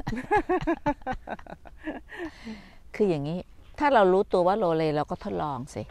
คืออย่างนี้ถ้าเรารู้ตัวว่าโลเลเราก็ทดลองสิ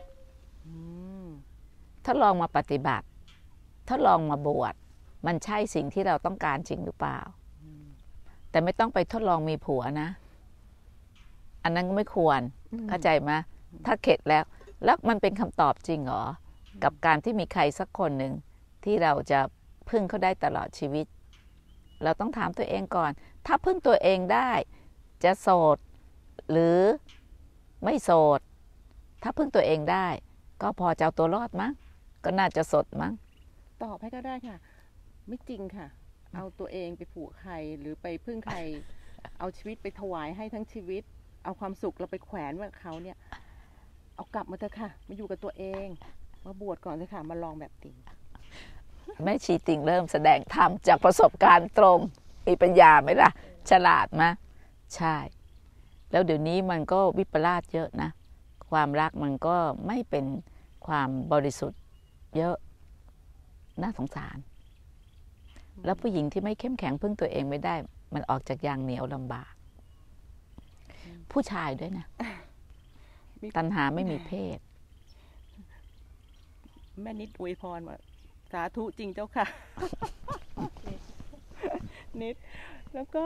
ทดลองมาปฏิบัติทดลองมาบวชมันใช่สิ่งที่เราต้องการจริงหรือเปล่าแต่ไม่ต้องไปทดลองมีผัวนะอันนั้นก็ไม่ควรเข้าใจไหมถ้าเข็ดแล้วมันเป็นคำตอบจริงเหรอกับการที่มีใครสักคนหนึ่งที่เราจะพึ่งเขาได้ตลอดชีวิตเราต้องถามตัวเองก่อนถ้าพึ่งตัวเองได้จะโสดหรือไม่โสดถ้าพึ่งตัวเองได้ก็พอจะเอาตัวรอดมั้งก็น่าจะสดมั้งตอบให้ก็ได้ค่ะไม่จริงค่ะเอาตัวเองไปผูกใครหรือไปพึ่งใครเอาชีวิตไปถวายให้ทั้งชีวิตเอาความสุขเราไปแขวนไว้กับเขาเนี่ยเอากลับมาเถอะค่ะมาอยู่กับตัวเองมาบวชก่อนเลยค่ะมาลองแบบติ่งแม่ชีติ่งเริ่มแสดงธรรมจากประสบการณ์ตรงมีปัญญาไหมล่ะฉลาดไหมใช่แล้วเดี๋ยวนี้มันก็วิปลาสเยอะนะความรักมันก็ไม่เป็นความบริสุทธิ์เยอะน่าสงสารแล้วผู้หญิงที่ไม่เข้มแข็งพึ่งตัวเองไม่ได้มันออกจากยางเหนียวลำบากผู้ชายด้วยนะตัณหาไม่มีเพศแม่นิดอวยพรว่าสาธุจริงเจ้าค่ะ นิดแล้วก็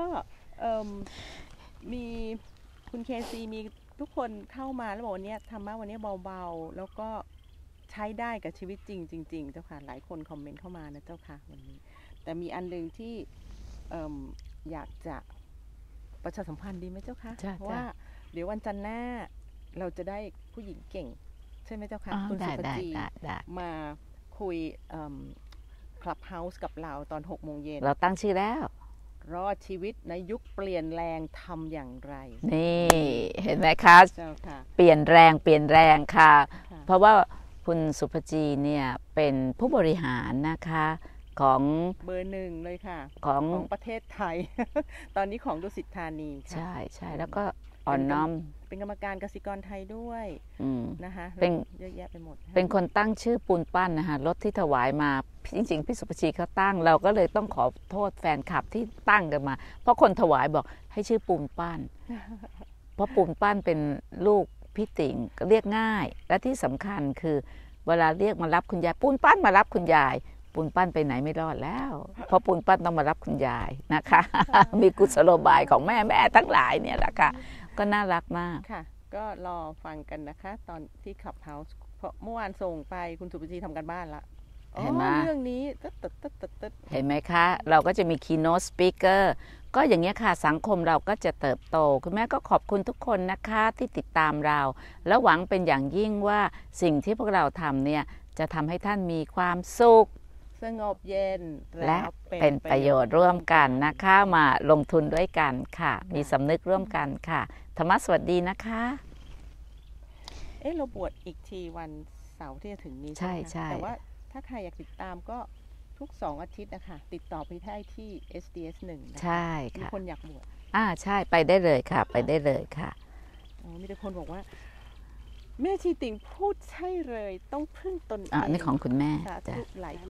มีคุณเคซีมีทุกคนเข้ามาแล้วบอกวันนี้ธรรมะวันนี้เบาๆแล้วก็ใช้ได้กับชีวิตจริงๆเจ้าค่ะหลายคนคอมเมนต์เข้ามานะเจ้าค่ะวันนี้แต่มีอันนึงที่อยากจะประชาสัมพันธ์ดีไหมเจ้าคะเพราะว่าเดี๋ยววันจันทร์หน้าเราจะได้ผู้หญิงเก่งใช่ไหมเจ้าคะคุณสุภจีมาคุยคลับเฮาส์กับเราตอน 18:00 น. เราตั้งชื่อแล้วรอดชีวิตในยุคเปลี่ยนแรงทำอย่างไรนี่เห็นไหมคะเปลี่ยนแรงค่ะเพราะว่าคุณสุภจีเนี่ยเป็นผู้บริหารนะคะของเบอร์ 1เลยค่ะของประเทศไทย ตอนนี้ของดุสิตธานีใช่แล้วก็อ่อนน้อมเป็นกรรมการกสิกรไทยด้วยนะคะเป็นเยอะแยะไปหมดเป็นคนตั้งชื่อปูนปั้นนะคะรถที่ถวายมาจริงๆพี่สุภชีเขาตั้งเราก็เลยต้องขอโทษแฟนคลับที่ตั้งกันมาเพราะคนถวายบอกให้ชื่อปูนปั้น เพราะปูนปั้นเป็นลูกพี่ติ๋งเรียกง่ายและที่สำคัญคือเวลาเรียกมารับคุณยายปูนปั้นมารับคุณยายปูนปั้นไปไหนไม่รอดแล้วเพราะปูนปั้นต้องมารับคุณยายนะคะ มีกุศโลบายของแม่ทั้งหลายเนี่ยแหละค่ะก็น่ารักมากค่ะก็รอฟังกันนะคะตอนที่คลับเฮาส์เพราะเมื่อวานส่งไปคุณสุภจีทำกันบ้านละเห็นไหมเรื่องนี้เห็นไหมคะเราก็จะมี keynote speaker ก็อย่างนี้ค่ะสังคมเราก็จะเติบโตคุณแม่ก็ขอบคุณทุกคนนะคะที่ติดตามเราและหวังเป็นอย่างยิ่งว่าสิ่งที่พวกเราทำเนี่ยจะทำให้ท่านมีความสุขสงบเย็นและเป็นประโยชน์ร่วมกันนะคะมาลงทุนด้วยกันค่ะมีสำนึกร่วมกันค่ะธรรมะสวัสดีนะคะเราบวชอีกทีวันเสาร์ที่จะถึงนี้ใช่แต่ว่าถ้าใครอยากติดตามก็ทุก2 อาทิตย์นะคะติดต่อไปได้ที่ SDS 1นะคะใช่ค่ะมีคนอยากบวชใช่ไปได้เลยค่ะไปได้เลยค่ะมีแต่คนบอกว่าแม่ชีติ่งพูดใช่เลยต้องพึ่งตนเองนี่ของคุณแม่สาธุหลาย